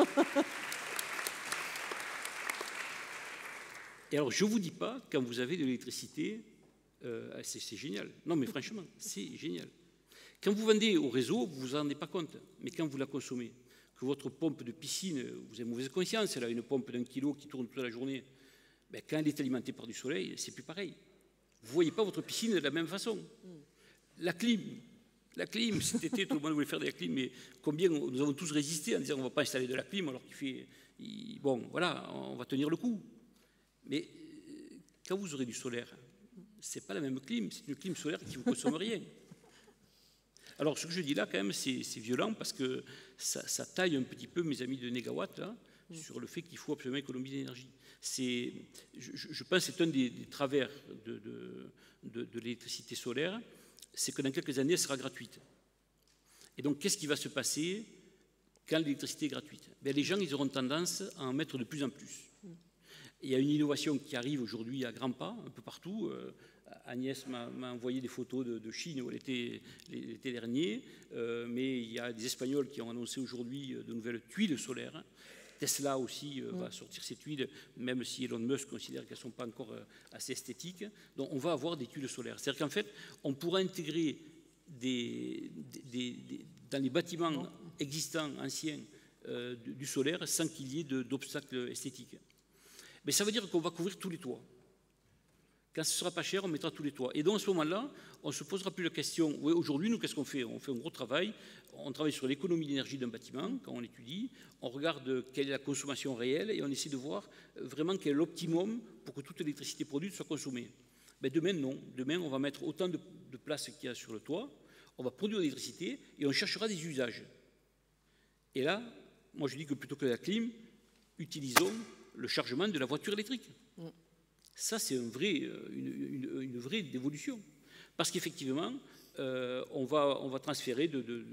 Et alors, je ne vous dis pas, quand vous avez de l'électricité, c'est génial. Non, mais franchement, c'est génial. Quand vous vendez au réseau, vous ne vous en rendez pas compte. Mais quand vous la consommez, que votre pompe de piscine, vous avez mauvaise conscience, elle a une pompe d'1 kilo qui tourne toute la journée, ben, quand elle est alimentée par du soleil, c'est plus pareil. Vous ne voyez pas votre piscine de la même façon. La clim, cet été, tout le monde voulait faire de la clim, mais combien nous avons tous résisté en disant on ne va pas installer de la clim alors qu'il fait... Bon, voilà, on va tenir le coup. Mais quand vous aurez du solaire, ce n'est pas la même clim, c'est une clim solaire qui ne vous consomme rien. Alors, ce que je dis là, quand même, c'est violent parce que ça taille un petit peu, mes amis de Négawatt, là, sur le fait qu'il faut absolument économiser l'énergie. Je pense que c'est un des travers de l'électricité solaire, c'est que dans quelques années, elle sera gratuite. Et donc, qu'est-ce qui va se passer quand l'électricité est gratuite? Bien, les gens, ils auront tendance à en mettre de plus en plus. Il y a une innovation qui arrive aujourd'hui à grands pas, un peu partout. Agnès m'a envoyé des photos de Chine l'été dernier, mais il y a des Espagnols qui ont annoncé aujourd'hui de nouvelles tuiles solaires. Tesla aussi va sortir ses tuiles, même si Elon Musk considère qu'elles ne sont pas encore assez esthétiques. Donc on va avoir des tuiles solaires. C'est-à-dire qu'en fait, on pourra intégrer dans les bâtiments existants, anciens, du solaire sans qu'il y ait d'obstacles esthétiques. Mais ça veut dire qu'on va couvrir tous les toits. Quand ce ne sera pas cher, on mettra tous les toits. Et donc, à ce moment-là, on ne se posera plus la question, oui, aujourd'hui, nous, qu'est-ce qu'on fait? On fait un gros travail, on travaille sur l'économie d'énergie d'un bâtiment, quand on l'étudie, on regarde quelle est la consommation réelle, et on essaie de voir vraiment quel est l'optimum pour que toute l'électricité produite soit consommée. Ben, demain, non. Demain, on va mettre autant de place qu'il y a sur le toit, on va produire de l'électricité, et on cherchera des usages. Et là, moi, je dis que plutôt que la clim, utilisons le chargement de la voiture électrique. Ça, c'est une vraie dévolution. Parce qu'effectivement, on va transférer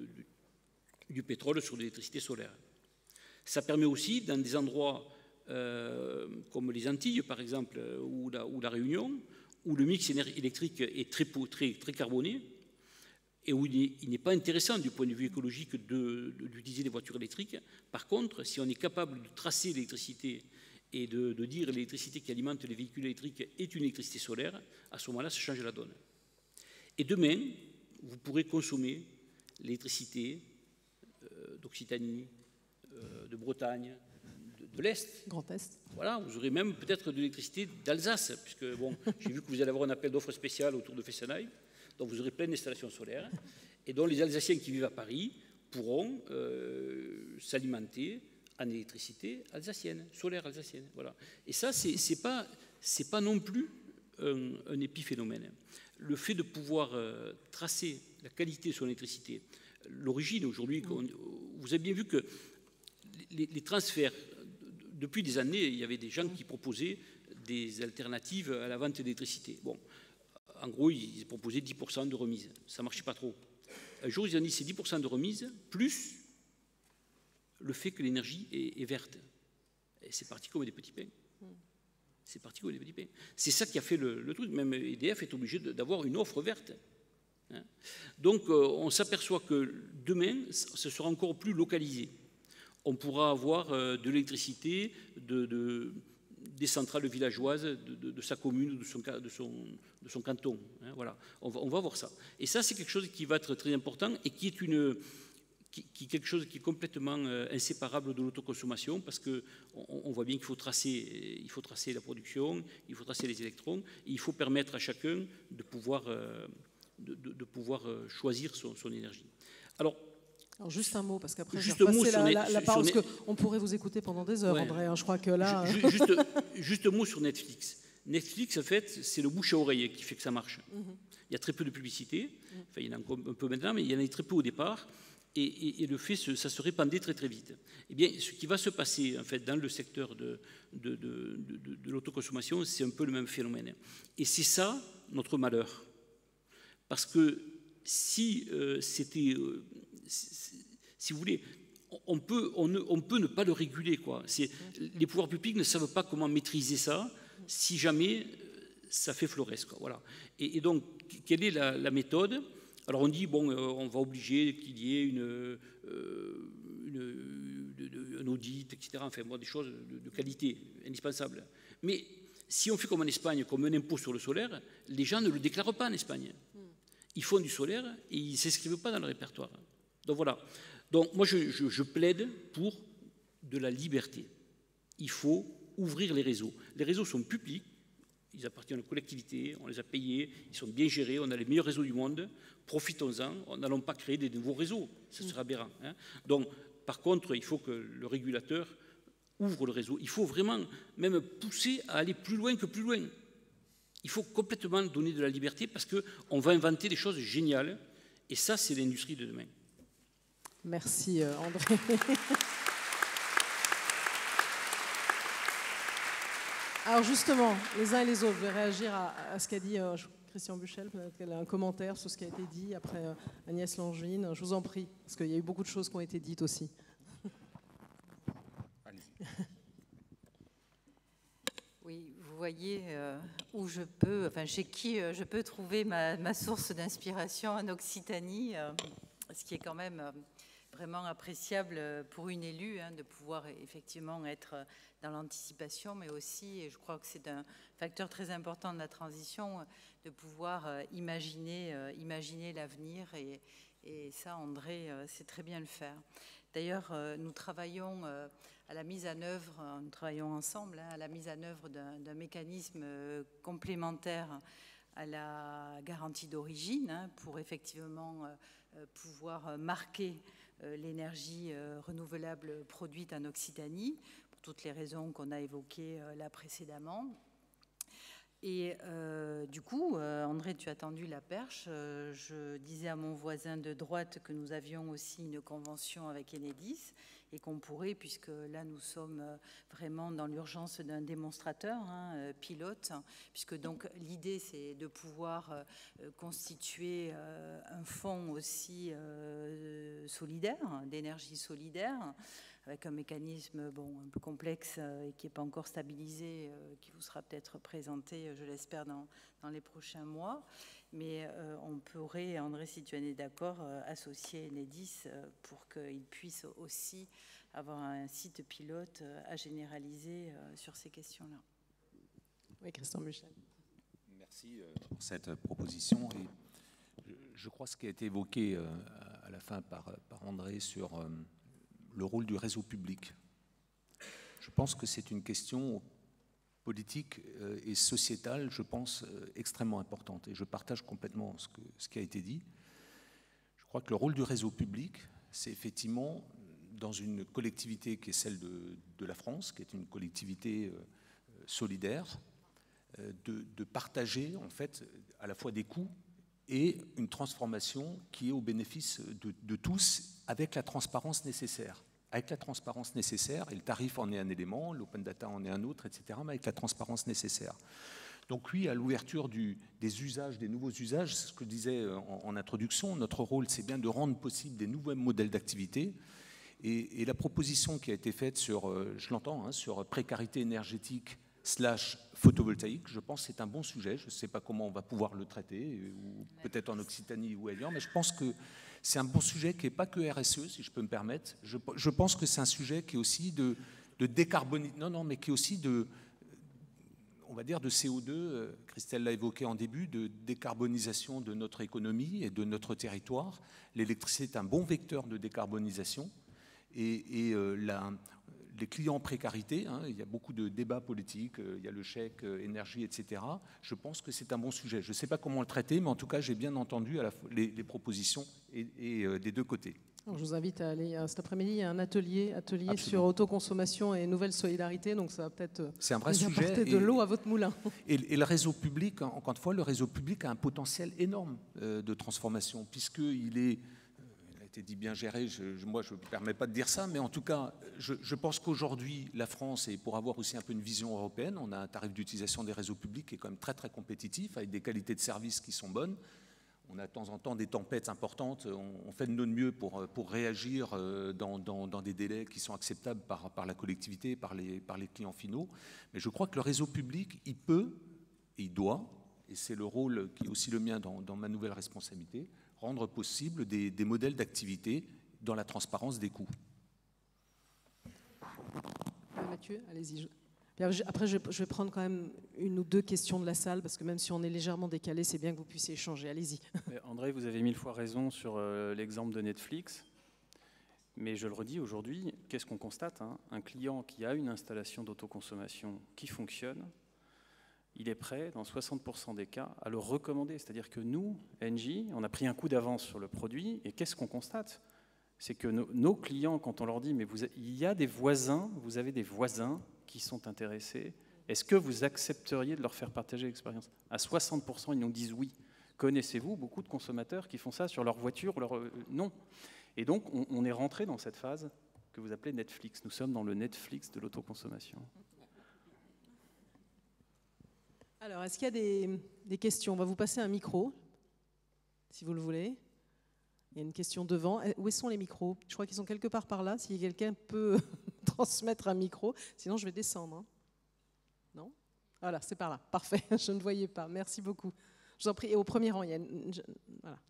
du pétrole sur de l'électricité solaire. Ça permet aussi, dans des endroits comme les Antilles, par exemple, ou la Réunion, où le mix électrique est très carboné, et où il n'est pas intéressant du point de vue écologique d'utiliser des voitures électriques. Par contre, si on est capable de tracer l'électricité et de dire l'électricité qui alimente les véhicules électriques est une électricité solaire, à ce moment-là, ça change la donne. Et demain, vous pourrez consommer l'électricité d'Occitanie, de Bretagne, de l'Est. Grand Est. Voilà, vous aurez même peut-être de l'électricité d'Alsace, puisque bon, j'ai vu que vous allez avoir un appel d'offres spécial autour de Fessenheim, donc vous aurez plein d'installations solaires, et dont les Alsaciens qui vivent à Paris pourront s'alimenter en électricité alsacienne, solaire alsacienne. Voilà. Et ça, c'est pas non plus un épiphénomène. Le fait de pouvoir tracer la qualité de son électricité, l'origine aujourd'hui, vous avez bien vu que les transferts, depuis des années, il y avait des gens qui proposaient des alternatives à la vente d'électricité. Bon, en gros, ils proposaient 10% de remise. Ça ne marchait pas trop. Un jour, ils ont dit c'est 10% de remise, plus le fait que l'énergie est verte. Et c'est parti comme des petits pains. C'est parti comme des petits pains. C'est ça qui a fait le truc. Même EDF est obligé d'avoir une offre verte. Donc, on s'aperçoit que demain, ce sera encore plus localisé. On pourra avoir de l'électricité des centrales villageoises de sa commune ou de son canton. Voilà. On va voir ça. Et ça, c'est quelque chose qui va être très important et qui est quelque chose qui est complètement inséparable de l'autoconsommation, parce qu'on voit bien qu'il faut tracer la production, il faut tracer les électrons, et il faut permettre à chacun de pouvoir choisir son énergie. Alors, juste un mot, parce qu'après je vais repasser la parole, parce qu'on pourrait vous écouter pendant des heures, ouais. André, je crois que là... Juste un mot sur Netflix. Netflix, en fait, c'est le bouche à oreille qui fait que ça marche. Il y a très peu de publicité, enfin, il y en a un peu maintenant, mais il y en a très peu au départ, et le fait, ça se répandait très très vite. Eh bien, ce qui va se passer, en fait, dans le secteur de l'autoconsommation, c'est un peu le même phénomène. Et c'est ça, notre malheur. Parce que si c'était... si vous voulez, on peut ne pas le réguler, quoi. Les pouvoirs publics ne savent pas comment maîtriser ça si jamais ça fait florès, quoi. Voilà. Et donc, quelle est la méthode? Alors on dit, bon, on va obliger qu'il y ait un audit, etc. Enfin, bon, des choses de qualité indispensables. Mais si on fait comme en Espagne, comme un impôt sur le solaire, les gens ne le déclarent pas en Espagne. Ils font du solaire et ils ne s'inscrivent pas dans le répertoire. Donc voilà. Donc moi, je plaide pour de la liberté. Il faut ouvrir les réseaux. Les réseaux sont publics, ils appartiennent aux collectivités, on les a payés, ils sont bien gérés, on a les meilleurs réseaux du monde, profitons-en, n'allons pas créer des nouveaux réseaux, ça serait aberrant. Donc, par contre, il faut que le régulateur ouvre le réseau. Il faut vraiment même pousser à aller plus loin que plus loin. Il faut complètement donner de la liberté parce qu'on va inventer des choses géniales, et ça, c'est l'industrie de demain. Merci André. Alors justement, les uns et les autres, je vais réagir à ce qu'a dit Christian Buchel, peut-être qu'elle a un commentaire sur ce qui a été dit, après Agnès Langevin. Je vous en prie, parce qu'il y a eu beaucoup de choses qui ont été dites aussi. Allez-y. Oui, vous voyez où je peux, enfin chez qui je peux trouver ma source d'inspiration en Occitanie, ce qui est quand même vraiment appréciable pour une élue, de pouvoir effectivement être dans l'anticipation, mais aussi, et je crois que c'est un facteur très important de la transition, de pouvoir imaginer l'avenir Et ça, André sait très bien le faire. D'ailleurs, nous travaillons à la mise en œuvre, nous travaillons ensemble à la mise en œuvre d'un mécanisme complémentaire à la garantie d'origine pour effectivement pouvoir marquer l'énergie renouvelable produite en Occitanie, pour toutes les raisons qu'on a évoquées là précédemment. Et du coup, André, tu as tendu la perche. Je disais à mon voisin de droite que nous avions aussi une convention avec Enedis et qu'on pourrait, puisque là nous sommes vraiment dans l'urgence d'un démonstrateur, pilote, puisque donc l'idée c'est de pouvoir constituer un fonds aussi solidaire, d'énergie solidaire, avec un mécanisme un peu complexe et qui n'est pas encore stabilisé, qui vous sera peut-être présenté, je l'espère, dans les prochains mois. Mais on pourrait, André, si tu en es d'accord, associer Enedis pour qu'il puisse aussi avoir un site pilote à généraliser sur ces questions-là. Oui, Christian Buchel. Merci pour cette proposition. Et je crois ce qui a été évoqué à la fin par André sur le rôle du réseau public. Je pense que c'est une question politique et sociétale, je pense, extrêmement importante. Et je partage complètement ce qui a été dit. Je crois que le rôle du réseau public, c'est effectivement, dans une collectivité qui est celle de la France, qui est une collectivité solidaire, de partager, en fait, à la fois des coûts et une transformation qui est au bénéfice de tous, avec la transparence nécessaire. Avec la transparence nécessaire, et le tarif en est un élément, l'open data en est un autre, etc., mais avec la transparence nécessaire. Donc oui, à l'ouverture des usages, des nouveaux usages, c'est ce que je disais en introduction, notre rôle, c'est bien de rendre possible des nouveaux modèles d'activité. Et la proposition qui a été faite sur, je l'entends, sur précarité énergétique / photovoltaïque, je pense que c'est un bon sujet. Je ne sais pas comment on va pouvoir le traiter, ou peut-être en Occitanie ou ailleurs, mais je pense que c'est un bon sujet qui n'est pas que RSE, si je peux me permettre. Je pense que c'est un sujet qui est aussi de décarbonisation, mais qui est aussi on va dire de CO2, Christelle l'a évoqué en début, de décarbonisation de notre économie et de notre territoire. L'électricité est un bon vecteur de décarbonisation. Et les clients en précarité, il y a beaucoup de débats politiques, il y a le chèque énergie, etc. Je pense que c'est un bon sujet. Je ne sais pas comment le traiter, mais en tout cas, j'ai bien entendu les propositions et des deux côtés. Alors, je vous invite à aller cet après-midi, il y a un atelier Absolument. sur autoconsommation et nouvelle solidarité, donc ça va peut-être apporter de l'eau à votre moulin. Et le réseau public, encore une fois, le réseau public a un potentiel énorme de transformation, puisqu'il est... été dit bien géré, moi je ne me permets pas de dire ça, mais en tout cas, je pense qu'aujourd'hui, la France, et pour avoir aussi un peu une vision européenne, on a un tarif d'utilisation des réseaux publics qui est quand même très très compétitif, avec des qualités de service qui sont bonnes. On a de temps en temps des tempêtes importantes, on fait de notre mieux pour réagir dans des délais qui sont acceptables par la collectivité, par les clients finaux. Mais je crois que le réseau public, il peut et il doit, et c'est le rôle qui est aussi le mien dans ma nouvelle responsabilité, rendre possible des modèles d'activité dans la transparence des coûts. Mathieu, allez-y. Après, je vais prendre quand même une ou deux questions de la salle, parce que même si on est légèrement décalé, c'est bien que vous puissiez échanger. Allez-y. André, vous avez 1000 fois raison sur l'exemple de Netflix. Mais je le redis aujourd'hui, qu'est-ce qu'on constate, Un client qui a une installation d'autoconsommation qui fonctionne, il est prêt, dans 60% des cas, à le recommander. C'est-à-dire que nous, Engie, on a pris un coup d'avance sur le produit, et qu'est-ce qu'on constate? C'est que nos clients, quand on leur dit, mais il y a des voisins, vous avez des voisins qui sont intéressés, est-ce que vous accepteriez de leur faire partager l'expérience? À 60%, ils nous disent oui. Connaissez-vous beaucoup de consommateurs qui font ça sur leur voiture? Non. Et donc, on est rentré dans cette phase que vous appelez Netflix. Nous sommes dans le Netflix de l'autoconsommation. Alors, est-ce qu'il y a des questions? On va vous passer un micro, si vous le voulez. Il y a une question devant. Où sont les micros? Je crois qu'ils sont quelque part par là, si quelqu'un peut transmettre un micro. Sinon, je vais descendre. Non? Voilà, c'est par là. Parfait, je ne voyais pas. Merci beaucoup. Je vous en prie. Et au premier rang, il y a voilà.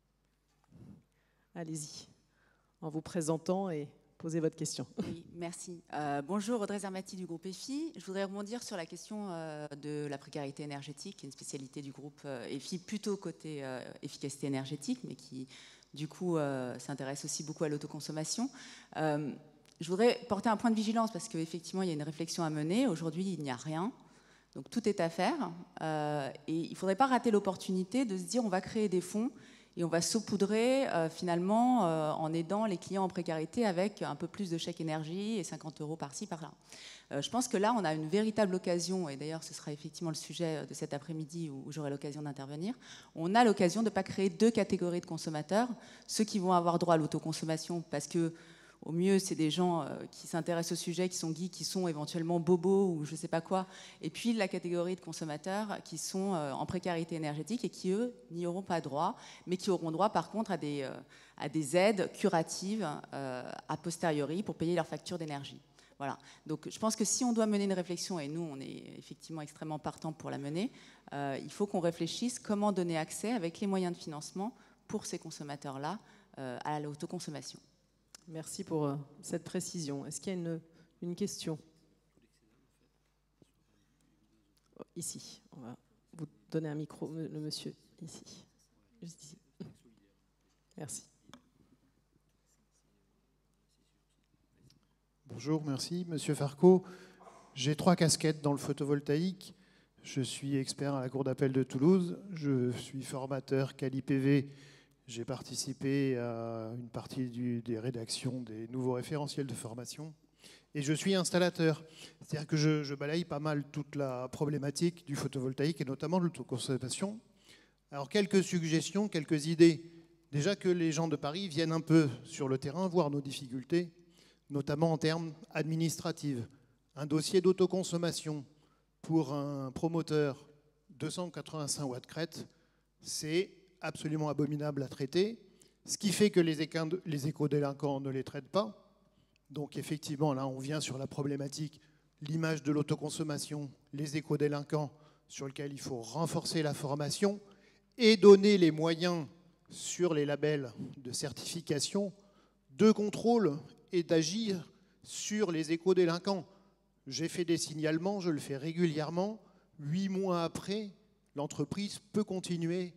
Allez-y, en vous présentant et posez votre question. Oui, merci. Bonjour, Audrey Zermati du groupe EFI. Je voudrais rebondir sur la question de la précarité énergétique, qui est une spécialité du groupe EFI, plutôt côté efficacité énergétique, mais qui du coup, s'intéresse aussi beaucoup à l'autoconsommation. Je voudrais porter un point de vigilance parce qu'effectivement, il y a une réflexion à mener. Aujourd'hui, il n'y a rien. Donc, tout est à faire. Et il ne faudrait pas rater l'opportunité de se dire on va créer des fonds et on va saupoudrer finalement en aidant les clients en précarité avec un peu plus de chèque énergie et 50 € par-ci, par-là. Je pense que là, on a une véritable occasion, et d'ailleurs ce sera effectivement le sujet de cet après-midi où j'aurai l'occasion d'intervenir, on a l'occasion de ne pas créer deux catégories de consommateurs, ceux qui vont avoir droit à l'autoconsommation parce que au mieux, c'est des gens qui s'intéressent au sujet, qui sont geeks, qui sont éventuellement bobos ou je ne sais pas quoi. Et puis la catégorie de consommateurs qui sont en précarité énergétique et qui, eux, n'y auront pas droit, mais qui auront droit par contre à des aides curatives a posteriori pour payer leurs factures d'énergie. Voilà. Donc je pense que si on doit mener une réflexion, et nous on est effectivement extrêmement partants pour la mener, il faut qu'on réfléchisse comment donner accès avec les moyens de financement pour ces consommateurs-là à l'autoconsommation. Merci pour cette précision. Est-ce qu'il y a une question? Ici, on va vous donner un micro, le monsieur, ici. Juste ici. Merci. Bonjour, merci. Monsieur Farco, j'ai 3 casquettes dans le photovoltaïque. Je suis expert à la Cour d'appel de Toulouse. Je suis formateur Quali-PV. J'ai participé à une partie des rédactions des nouveaux référentiels de formation. Et je suis installateur. C'est-à-dire que je balaye pas mal toute la problématique du photovoltaïque et notamment de l'autoconsommation. Alors, quelques suggestions, quelques idées. Déjà que les gens de Paris viennent un peu sur le terrain voir nos difficultés, notamment en termes administratifs. Un dossier d'autoconsommation pour un promoteur 285 watts crête, c'est absolument abominable à traiter, ce qui fait que les éco-délinquants ne les traitent pas. Donc effectivement, là, on vient sur la problématique, l'image de l'autoconsommation, les éco-délinquants, sur lequel il faut renforcer la formation et donner les moyens sur les labels de certification, de contrôle et d'agir sur les éco-délinquants. J'ai fait des signalements, je le fais régulièrement. 8 mois après, l'entreprise peut continuer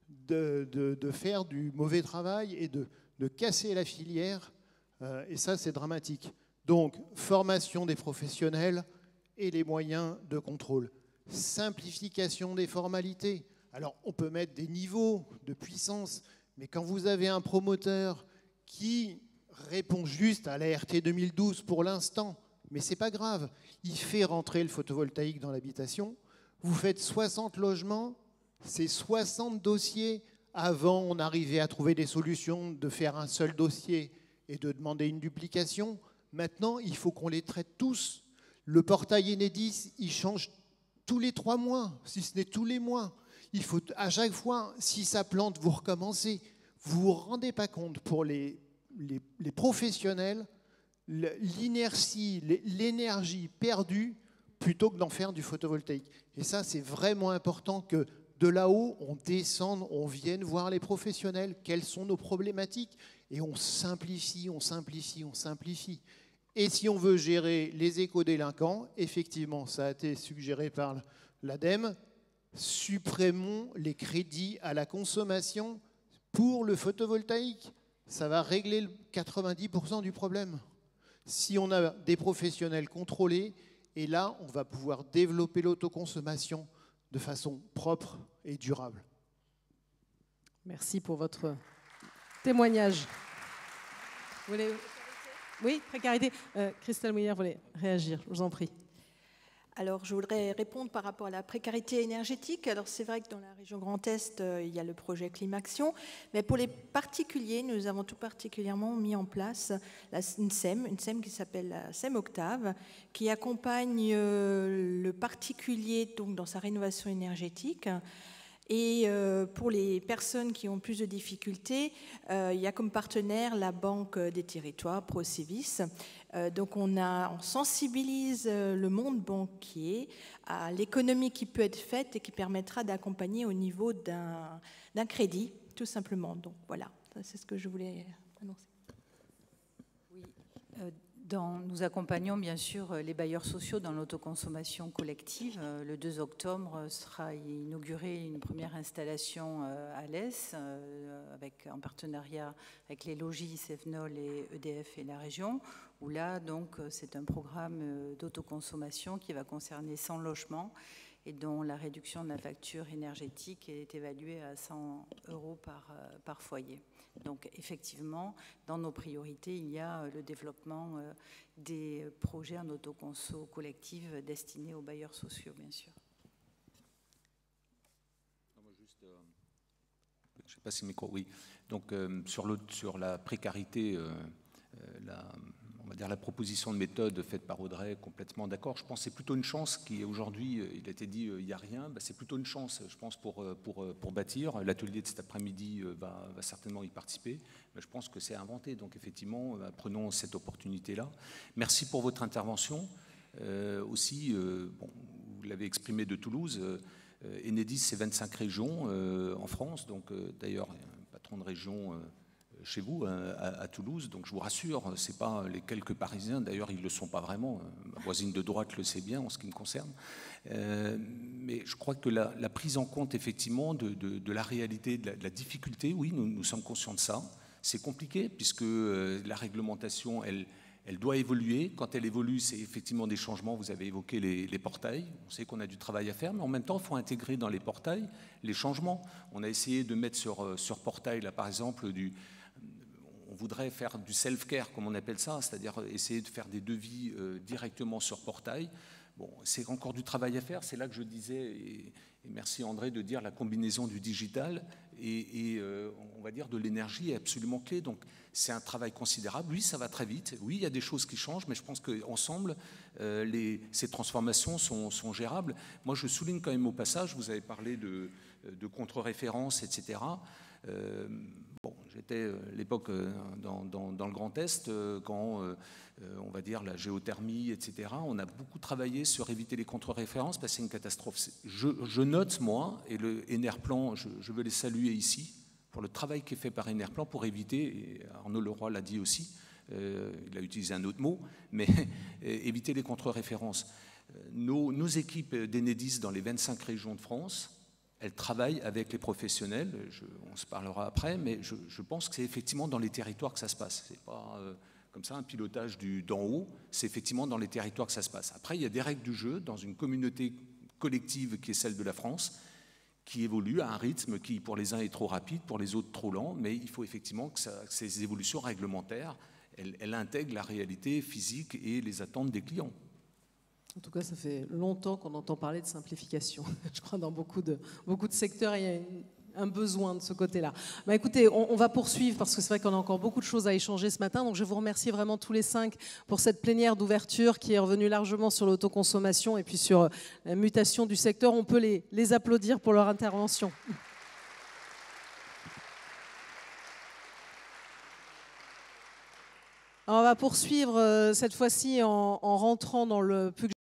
de faire du mauvais travail et de casser la filière. Et ça, c'est dramatique. Donc, formation des professionnels et les moyens de contrôle. Simplification des formalités. Alors, on peut mettre des niveaux de puissance, mais quand vous avez un promoteur qui répond juste à la RT 2012 pour l'instant, mais c'est pas grave, il fait rentrer le photovoltaïque dans l'habitation, vous faites 60 logements, c'est 60 dossiers. Avant, on arrivait à trouver des solutions de faire un seul dossier et de demander une duplication. Maintenant, il faut qu'on les traite tous. Le portail Enedis, il change tous les 3 mois, si ce n'est tous les mois. Il faut à chaque fois, si ça plante, vous recommencez. Vous ne vous rendez pas compte pour les professionnels, l'inertie, l'énergie perdue plutôt que d'en faire du photovoltaïque. Et ça, c'est vraiment important que de là-haut, on descende, on vienne voir les professionnels, quelles sont nos problématiques, et on simplifie, on simplifie, on simplifie. Et si on veut gérer les éco-délinquants, effectivement, ça a été suggéré par l'ADEME, supprimons les crédits à la consommation pour le photovoltaïque. Ça va régler 90% du problème. Si on a des professionnels contrôlés, et là, on va pouvoir développer l'autoconsommation de façon propre et durable. Merci pour votre témoignage. Vous voulez... Oui, précarité. Christelle Mouillère voulait réagir, je vous en prie. Alors, je voudrais répondre par rapport à la précarité énergétique. Alors, c'est vrai que dans la région Grand Est, il y a le projet Climaction, mais pour les particuliers, nous avons tout particulièrement mis en place une SEM qui s'appelle la SEM Octave, qui accompagne le particulier donc, dans sa rénovation énergétique. Et pour les personnes qui ont plus de difficultés, il y a comme partenaire la Banque des Territoires, Procivis. Donc on sensibilise le monde banquier à l'économie qui peut être faite et qui permettra d'accompagner au niveau d'un crédit, tout simplement. Donc voilà, c'est ce que je voulais annoncer. Oui, Nous accompagnons bien sûr les bailleurs sociaux dans l'autoconsommation collective. Le 2 octobre sera inaugurée une première installation à l'Est, en partenariat avec les logis, Cefnol et EDF et la région, où là, donc, c'est un programme d'autoconsommation qui va concerner 100 logements et dont la réduction de la facture énergétique est évaluée à 100 € par foyer. Donc effectivement, dans nos priorités, il y a le développement des projets en autoconso collective destinés aux bailleurs sociaux, bien sûr. Je ne sais pas si le micro, oui. Donc sur la précarité, on va dire la proposition de méthode faite par Audrey, complètement d'accord. Je pense que c'est plutôt une chance qui aujourd'hui, il a été dit, il n'y a rien, c'est plutôt une chance, je pense, pour bâtir. L'atelier de cet après-midi va certainement y participer, mais je pense que c'est inventé. Donc effectivement, prenons cette opportunité-là. Merci pour votre intervention. Aussi, vous l'avez exprimé de Toulouse, Enedis, c'est 25 régions en France, donc d'ailleurs, il y a un patron de région chez vous, à Toulouse, donc je vous rassure, ce n'est pas les quelques Parisiens, d'ailleurs ils ne le sont pas vraiment, ma voisine de droite le sait bien en ce qui me concerne, mais je crois que la prise en compte effectivement de la réalité, de la difficulté, oui, nous sommes conscients de ça, c'est compliqué puisque la réglementation, elle doit évoluer. Quand elle évolue, c'est effectivement des changements. Vous avez évoqué les portails. On sait qu'on a du travail à faire, mais en même temps, il faut intégrer dans les portails les changements. On a essayé de mettre sur portail, là, par exemple, on voudrait faire du self-care, comme on appelle ça, c'est-à-dire essayer de faire des devis directement sur portail. Bon, c'est encore du travail à faire. C'est là que je disais, et merci André de dire la combinaison du digital et on va dire de l'énergie est absolument clé. Donc c'est un travail considérable. Oui, ça va très vite. Oui, il y a des choses qui changent, mais je pense qu'ensemble, ces transformations sont gérables. Moi, je souligne quand même au passage, vous avez parlé de contre-référence, etc. J'étais à l'époque dans le Grand Est, quand on va dire la géothermie, etc. On a beaucoup travaillé sur éviter les contre-références parce que c'est une catastrophe. Je note, moi, et le Enerplan, je veux les saluer ici, pour le travail qui est fait par Enerplan pour éviter, et Arnaud Leroy l'a dit aussi, il a utilisé un autre mot, mais éviter les contre-références. Nos équipes d'Enedis dans les 25 régions de France, elles travaillent avec les professionnels, on se parlera après, mais je pense que c'est effectivement dans les territoires que ça se passe. C'est pas comme ça un pilotage d'en haut, c'est effectivement dans les territoires que ça se passe. Après, il y a des règles du jeu dans une communauté collective qui est celle de la France, qui évolue à un rythme qui, pour les uns, est trop rapide, pour les autres, trop lent, mais il faut effectivement que ces évolutions réglementaires, elles intègrent la réalité physique et les attentes des clients. En tout cas, ça fait longtemps qu'on entend parler de simplification. Je crois dans beaucoup de secteurs, il y a un besoin de ce côté-là. Bah, écoutez, on va poursuivre parce que c'est vrai qu'on a encore beaucoup de choses à échanger ce matin. Donc je vous remercie vraiment tous les 5 pour cette plénière d'ouverture qui est revenue largement sur l'autoconsommation et puis sur la mutation du secteur. On peut les applaudir pour leur intervention. Alors, on va poursuivre cette fois-ci en rentrant dans le plus